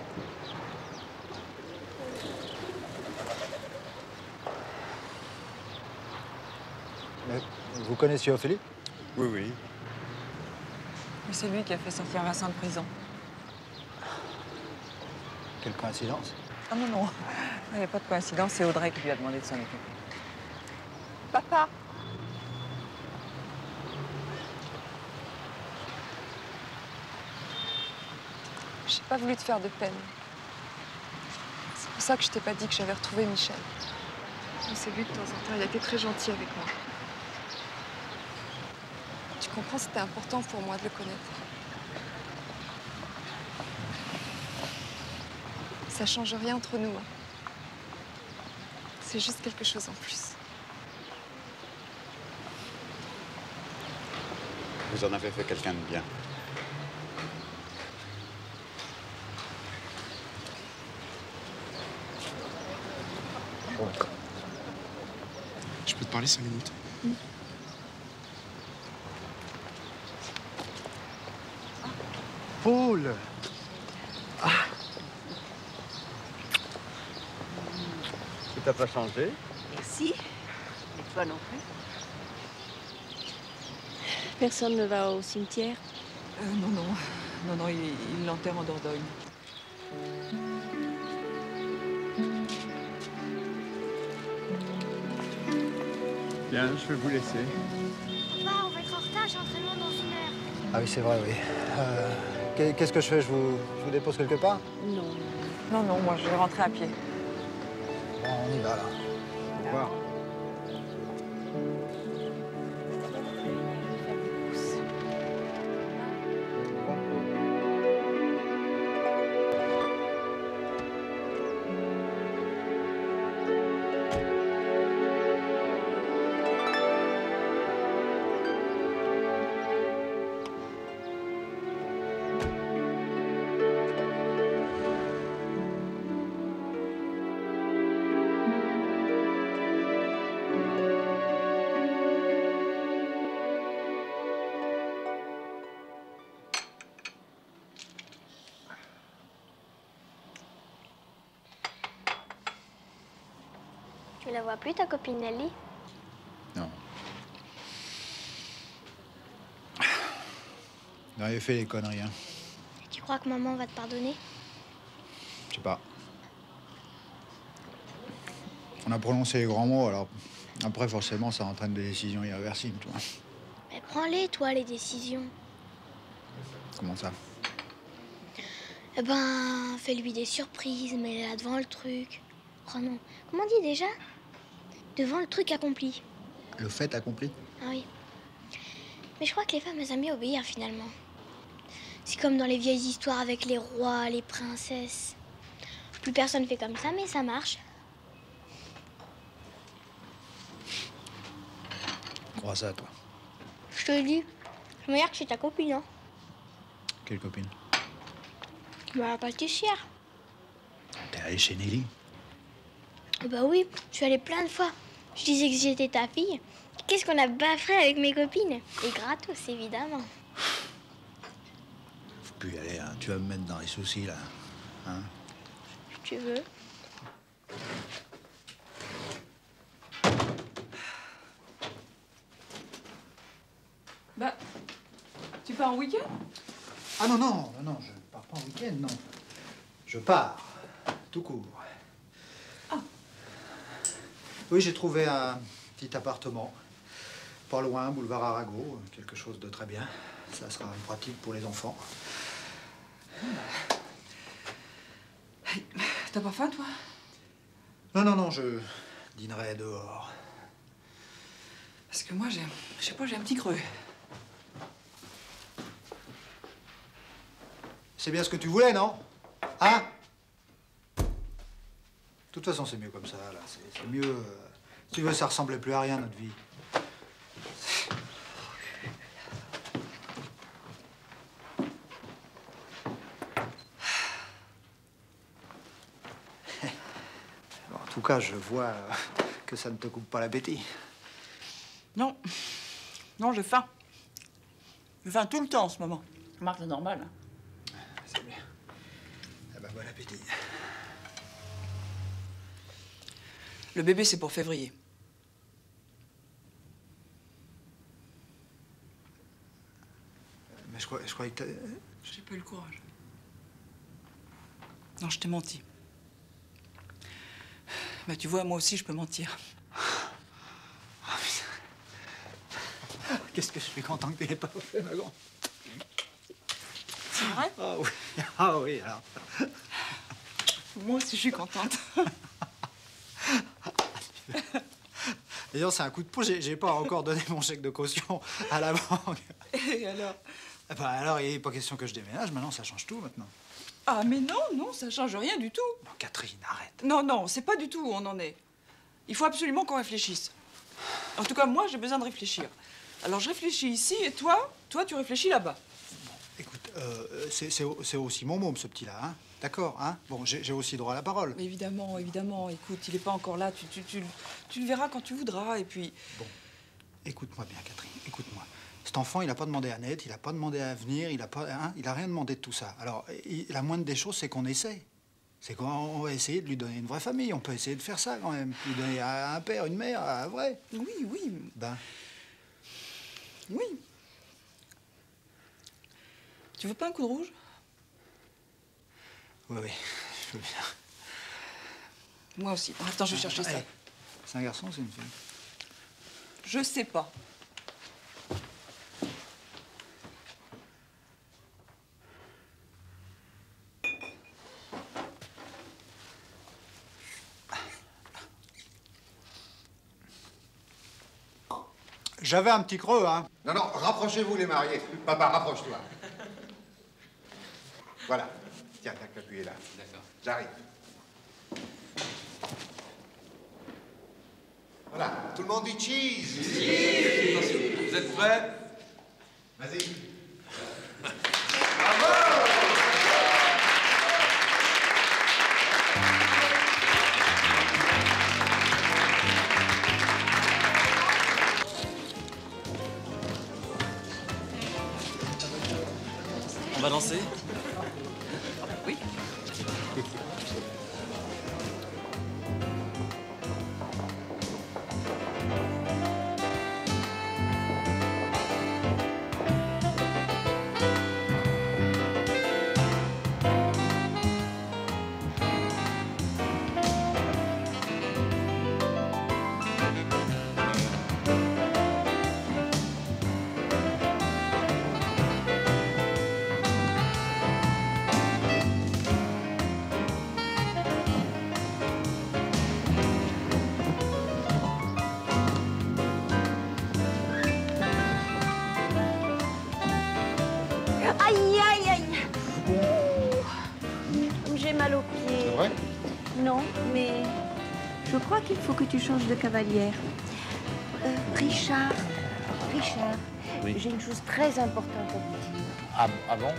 Mais vous connaissiez Ophélie? Oui, oui. Mais c'est lui qui a fait sortir Vincent de prison. Quelle coïncidence. Ah non, non, il n'y a pas de coïncidence, c'est Audrey qui lui a demandé de s'en occuper. Papa! J'ai pas voulu te faire de peine. C'est pour ça que je t'ai pas dit que j'avais retrouvé Michel. On s'est vu de temps en temps, il a été très gentil avec moi. Tu comprends, c'était important pour moi de le connaître. Ça change rien entre nous. Hein. C'est juste quelque chose en plus. Vous en avez fait quelqu'un de bien. Je peux te parler 5 minutes? Paul! Ça t'a pas changé? Merci. Et toi non plus? Personne ne va au cimetière? Non, non. Non, non, il l'enterre en Dordogne. Bien, je vais vous laisser. Papa, on va être en retard, j'ai entraînement dans 1 heure. Ah oui, c'est vrai, oui. Qu'est-ce que je fais? Je vous dépose quelque part? Non. Non, non, moi je vais rentrer à pied. Bon, on y va, là. Au revoir. Tu la vois plus, ta copine Nelly? Non. Non, il fait les conneries, hein. Tu crois crois que maman va te pardonner? Je sais pas. On a prononcé les grands mots, alors après, forcément, ça entraîne des décisions irréversibles, tu vois. Mais prends-les, toi, les décisions. Comment ça? Eh ben, fais-lui des surprises, mets-la là devant le truc. Oh non, comment on dit déjà? Devant le truc accompli. Le fait accompli? Ah oui. Mais je crois que les femmes, elles aiment bien obéir, finalement. C'est comme dans les vieilles histoires avec les rois, les princesses. Plus personne fait comme ça, mais ça marche. Tu crois ça, toi? Je te le dis, je me dire que c'est ta copine, hein. Quelle copine? Bah, la pâtissière. T'es allé chez Nelly? Bah oui, je suis allée plein de fois. Je disais que j'étais ta fille. Qu'est-ce qu'on a baffré avec mes copines? Et gratos, évidemment. Faut plus y aller, hein. Tu vas me mettre dans les soucis, là. Hein? Si tu veux. Bah, tu pars en week-end? Ah non, non, non, non, je pars pas en week-end, non. Je pars, tout court. Ah. Oui, j'ai trouvé un petit appartement. Pas loin, boulevard Arago, quelque chose de très bien. Ça sera pratique pour les enfants. Hey, t'as pas faim, toi? Non, non, non, je dînerai dehors. Parce que moi, je sais pas, j'ai un petit creux. C'est bien ce que tu voulais, non? Hein? De toute façon, c'est mieux comme ça, là. C'est mieux. Si tu veux, ça ressemblait plus à rien, notre vie. Bon, en tout cas, je vois que ça ne te coupe pas l'appétit. Non. Non, j'ai faim. J'ai faim tout le temps en ce moment. Marc, c'est normal. C'est bien. Eh ben, bon appétit. Le bébé, c'est pour février. Mais je croyais que t'as... J'ai pas eu le courage. Non, je t'ai menti. Bah, tu vois, moi aussi, je peux mentir. Qu'est-ce que je suis content que tu l'aies pas fait, ma grande. C'est vrai? Ah oui, ah oui, alors. Moi aussi, je suis contente. D'ailleurs, c'est un coup de pouce. J'ai pas encore donné mon chèque de caution à la banque. Et alors? Bah alors, il n'est pas question que je déménage. Maintenant, ça change tout, maintenant. Ah, mais non, non, ça change rien du tout. Non, Catherine, arrête. Non, non, c'est pas du tout où on en est. Il faut absolument qu'on réfléchisse. En tout cas, moi, j'ai besoin de réfléchir. Alors, je réfléchis ici, et toi, tu réfléchis là-bas. Bon, écoute, c'est aussi mon môme, ce petit-là, hein? D'accord, hein? Bon, j'ai aussi droit à la parole. Mais évidemment, évidemment. Écoute, il est pas encore là. Tu le verras quand tu voudras, et puis... Bon, écoute-moi bien, Catherine, écoute-moi. Cet enfant, il n'a pas demandé à naître, il n'a pas demandé à venir, il a rien demandé de tout ça. Alors, la moindre des choses, c'est qu'on essaie. C'est qu'on va essayer de lui donner une vraie famille. On peut essayer de faire ça, quand même. Lui donner un père, une mère, un vrai. Oui, oui. Ben... Oui. Tu veux pas un coup de rouge? Oui, oui, je veux bien. Moi aussi. Attends, je vais chercher ça. C'est un garçon ou c'est une fille? Je sais pas. J'avais un petit creux, hein. Non, non, rapprochez-vous les mariés. Papa, rapproche-toi. Voilà. Tiens, t'as qu'à appuyer là. D'accord. J'arrive. Voilà. Tout le monde dit cheese. Cheese. Vous êtes prêts? Vas-y. On va danser? Oui. vrai? Non, mais je crois qu'il faut que tu changes de cavalière. Richard, Oui. j'ai une chose très importante à vous dire. Ah bon?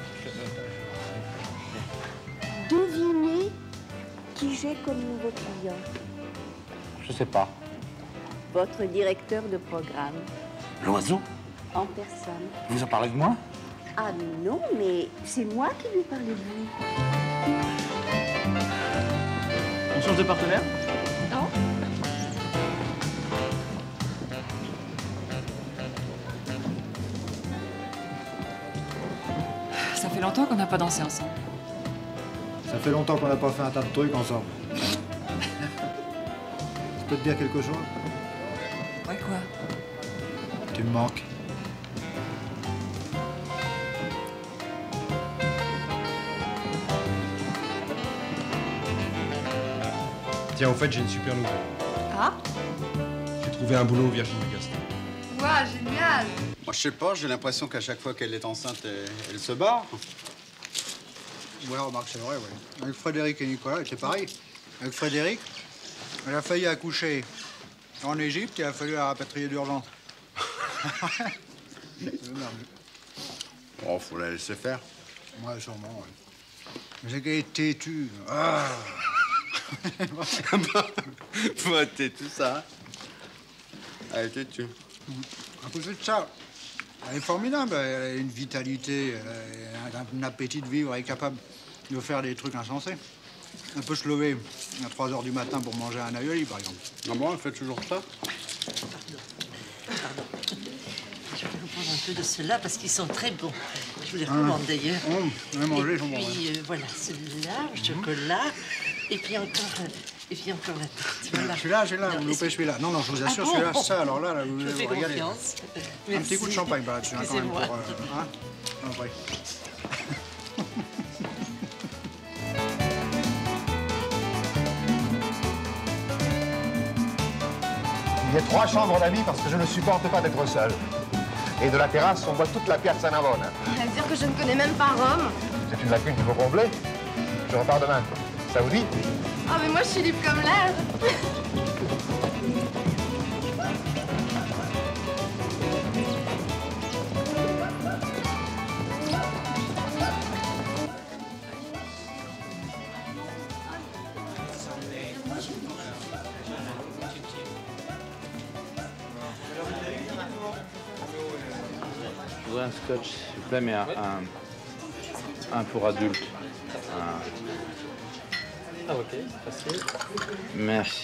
Devinez qui j'ai comme nouveau client. Je sais pas. Votre directeur de programme, L'oiseau? en personne. Vous en parlez de moi? Ah non, mais c'est moi qui lui parlais de vous. On change de partenaire? Non. Ça fait longtemps qu'on n'a pas dansé ensemble. Ça fait longtemps qu'on n'a pas fait un tas de trucs ensemble. Ça peut te dire quelque chose? Ouais, quoi? Tu me manques. Tiens, au fait, j'ai une super nouvelle. Ah? J'ai trouvé un boulot au Virginie Gaston. Ouah, génial! Moi, je sais pas, j'ai l'impression qu'à chaque fois qu'elle est enceinte, elle se barre. Ouais, remarque, c'est vrai, ouais. Avec Frédéric et Nicolas, c'est pareil. Avec Frédéric, elle a failli accoucher en Égypte et il a fallu la rapatrier d'urgence. Oh, faut la laisser faire. Ouais, sûrement, ouais. Mais c'est qu'elle est têtue. Ah. Faut têtue, ça. Elle est têtue. À côté de ça, elle est formidable. Elle a une vitalité, elle a un appétit de vivre. Elle est capable de faire des trucs insensés. Elle peut se lever à 3 h du matin pour manger un aïoli, par exemple. Ah bon, elle fait toujours ça? Je vais vous prendre un peu de ceux-là parce qu'ils sont très bons. Je vous les recommande d'ailleurs. On va manger, j'en Et mange. puis voilà, celui-là, le chocolat, et puis encore la tarte. Voilà. Celui-là, vous loupez celui-là. Non, non, je vous assure, Ah bon? celui-là, ça, alors là, vous Je allez fais vous régaler. confiance. Un petit coup de champagne par là-dessus, hein, quand même, pour... Excusez-moi. hein? Après. Il y a 3 chambres d'amis parce que je ne supporte pas d'être seul. Et de la terrasse, on voit toute la Piazza Navona. Ça veut dire que je ne connais même pas Rome. C'est une lacune qu'il faut combler. Je repars demain. Ça vous dit? Oh, mais moi, je suis libre comme l'air. Je voudrais un scotch, s'il vous plaît, mais un pour adultes. Ah, ok, facile. Merci.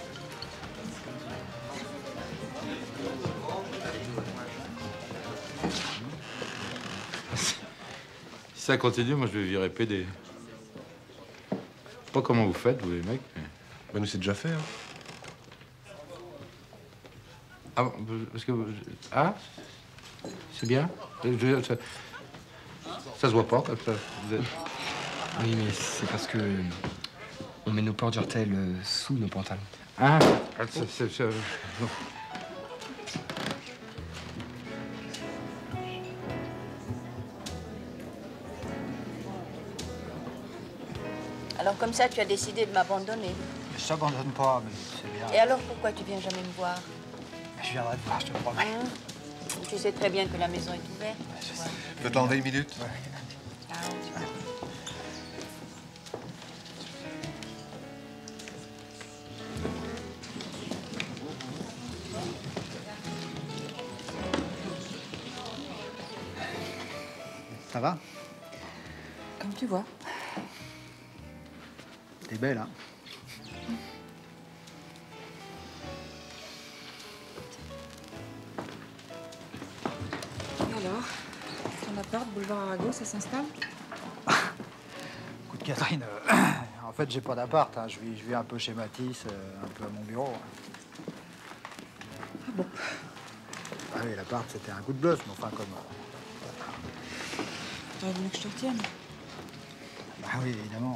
Si ça continue, moi je vais virer PD. Je sais pas comment vous faites, vous les mecs. Mais... Bah, nous, c'est déjà fait, hein. Ah, parce que... Ah, c'est bien. Ça se voit pas, comme ça. Vous êtes... Oui, mais c'est parce que on met nos portes d'urtel sous nos pantalons. Ah, non. Alors comme ça, tu as décidé de m'abandonner. Je t'abandonne pas, mais c'est bien. Et alors pourquoi tu viens jamais me voir? Je viendrai te voir, je te promets. Hein? Tu sais très bien que la maison est ouverte. Je peux t'enlever une minute? Ça va? Comme tu vois. T'es belle, hein? Alors, ton appart, boulevard Arago, ça s'installe? Écoute, Catherine, en fait, j'ai pas d'appart. Hein. Je vis un peu chez Matisse, un peu à mon bureau. Ah bon? Ah oui, l'appart, c'était un coup de bluff, mais enfin, comme... T'aurais voulu que je te retienne? Bah oui, évidemment.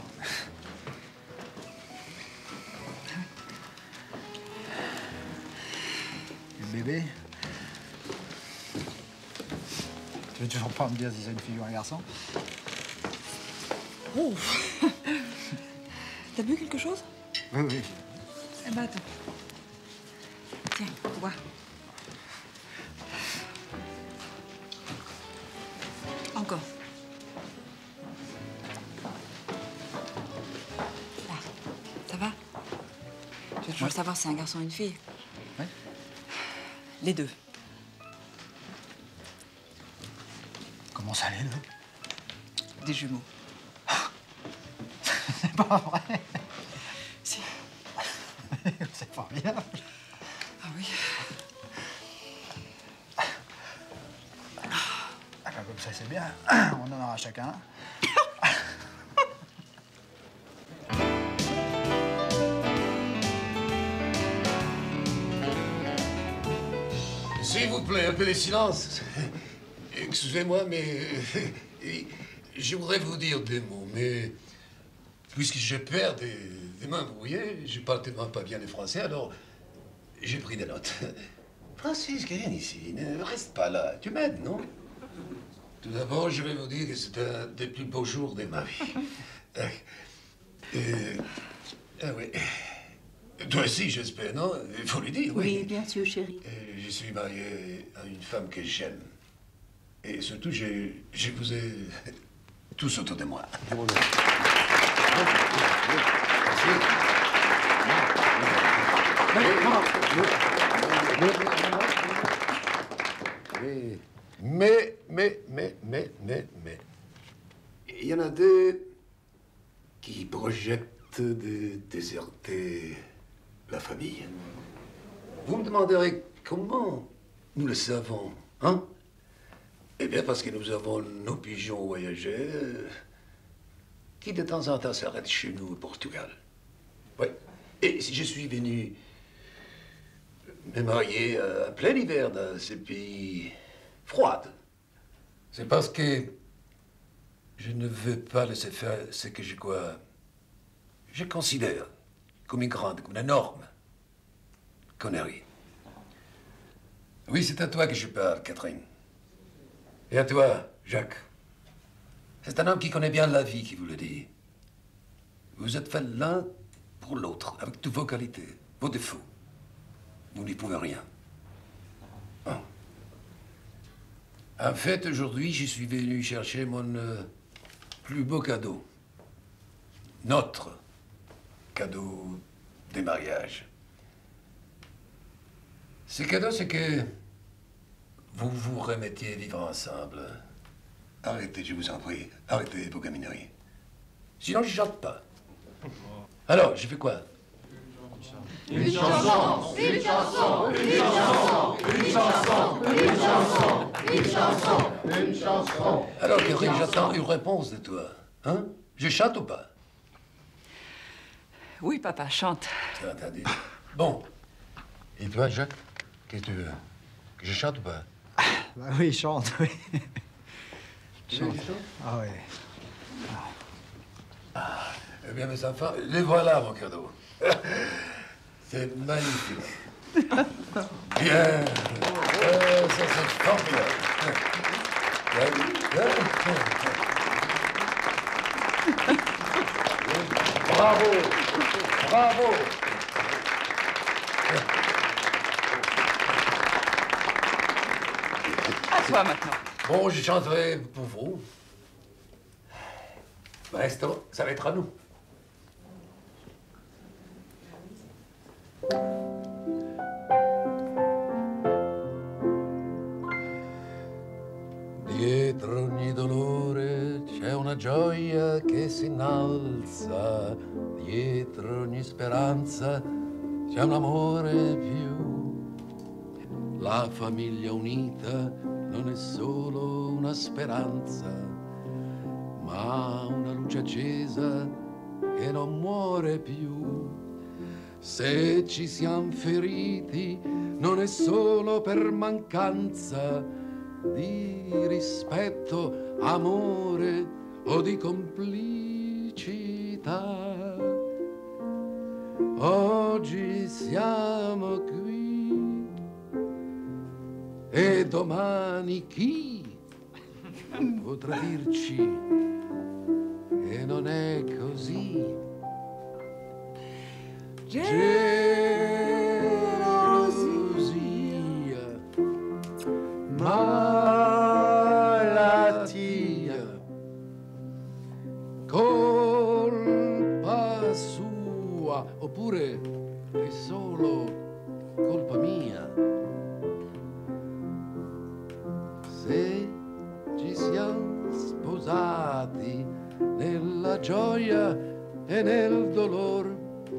Le bébé? Tu veux toujours pas me dire si c'est une fille ou un garçon? Oh. T'as bu quelque chose? Oui, oui. Eh ben attends. Tiens, bois. Encore. Là, ça va? Je veux toujours savoir si c'est un garçon ou une fille. Ouais. Les deux. Comment ça, les deux? Des jumeaux. C'est pas vrai. Si. C'est formidable. Ah oui. Ah ben, comme ça, c'est bien. On en aura chacun. S'il vous plaît, un peu de silence. Excusez-moi, mais je voudrais vous dire des mots, mais puisque j'ai peur des mains brouillées, je parle tellement pas bien le français, alors j'ai pris des notes. Francis, viens ici, ne reste pas là. Tu m'aides, non? Tout d'abord, je vais vous dire que c'est un des plus beaux jours de ma vie. Ah oui. Toi aussi, j'espère, non? Il faut le dire, oui. Oui, bien sûr, chérie. Je suis marié à une femme que j'aime. Et surtout, je vous ai tous autour de moi. Mais, il y en a deux qui projettent de déserter la famille. Vous me demanderez comment nous le savons, hein? Eh bien, parce que nous avons nos pigeons voyageurs qui de temps en temps s'arrêtent chez nous au Portugal. Oui. Et si je suis venu me marier en plein hiver dans ces pays froids, c'est parce que je ne veux pas laisser faire ce que je considère comme une grande, comme une énorme connerie. Oui, c'est à toi que je parle, Catherine. Et à toi, Jacques. C'est un homme qui connaît bien la vie qui vous le dit. Vous êtes faits l'un pour l'autre, avec toutes vos qualités, vos défauts. Vous n'y pouvez rien. Hein. En fait, aujourd'hui, je suis venu chercher mon plus beau cadeau. Notre cadeau des mariages. Ce cadeau, c'est que vous vous remettiez vivre ensemble. Arrêtez, je vous en prie. Arrêtez vos gamineries. Sinon, je chante pas. Alors, je fais quoi? Une chanson, une chanson, une chanson, une chanson, une chanson, une chanson, une chanson. Alors, Catherine, j'attends une réponse de toi. Hein? Je chante ou pas? Oui, papa, chante. C'est entendu. Bon. Et toi, Jacques? Qu'est-ce que tu veux? Que je chante ou pas? Bah oui, chante, oui. Chante. Ah oui. Ah. Eh bien, mes enfants, les voilà, mon cadeau. C'est magnifique. Bien. Ça, c'est formidable. Bravo. Bravo. À toi, maintenant. Bon, je chanterai pour vous. Maestro, ça va être à nous. Dietro ogni dolore c'è una gioia che si innalza, dietro ogni speranza c'è un amore più. La famiglia unita non è solo una speranza, ma una luce accesa che non muore più. Se ci siamo feriti non è solo per mancanza di rispetto, amore o di complicità. Oggi siamo qui e domani chi potrà dirci che non è così? gelosia, malattia, colpa sua, oppure è solo colpa mia. Se ci siamo sposati nella gioia e nel dolore,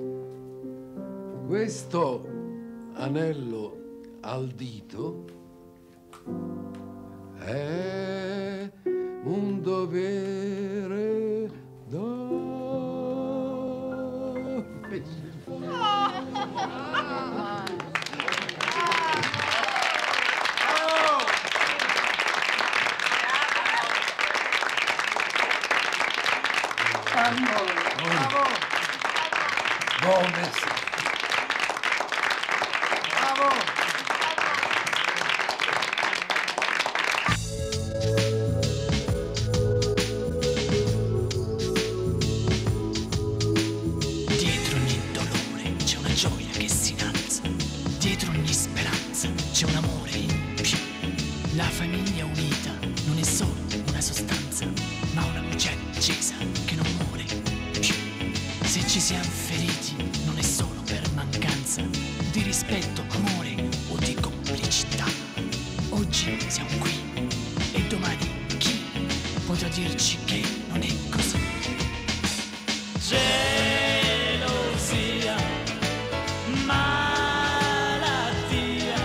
questo anello al dito è un dovere Buon messaggio. Bravo. Dietro ogni dolore c'è una gioia che si innalza, dietro ogni speranza c'è un amore in più. La famiglia unita non è solo una sostanza, ma una luce accesa che non muore più. Se ci siamo feriti non è solo per mancanza di rispetto, amore o di complicità. Oggi siamo qui e domani chi potrà dirci che non è così? Gelosia, malattia,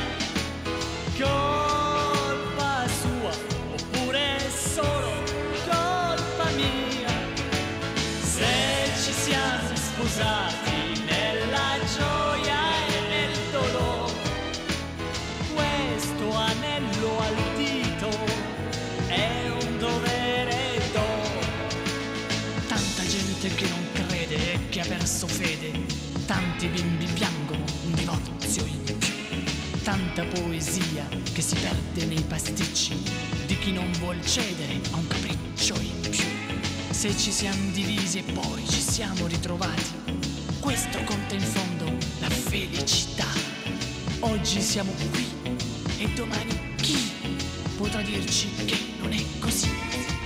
colpa sua oppure solo colpa mia. Se ci siamo sposati nella gioia e nel dolore, questo anello al dito è un dovere d'oro. Tanta gente che non crede e che ha perso fede, tanti bimbi piangono un divorzio in più, tanta poesia che si perde nei pasticci di chi non vuol cedere a un capriccio in più. Se ci siamo divisi e poi ci siamo ritrovati, questo conta in fondo la felicità. Oggi siamo qui e domani chi potrà dirci che non è così?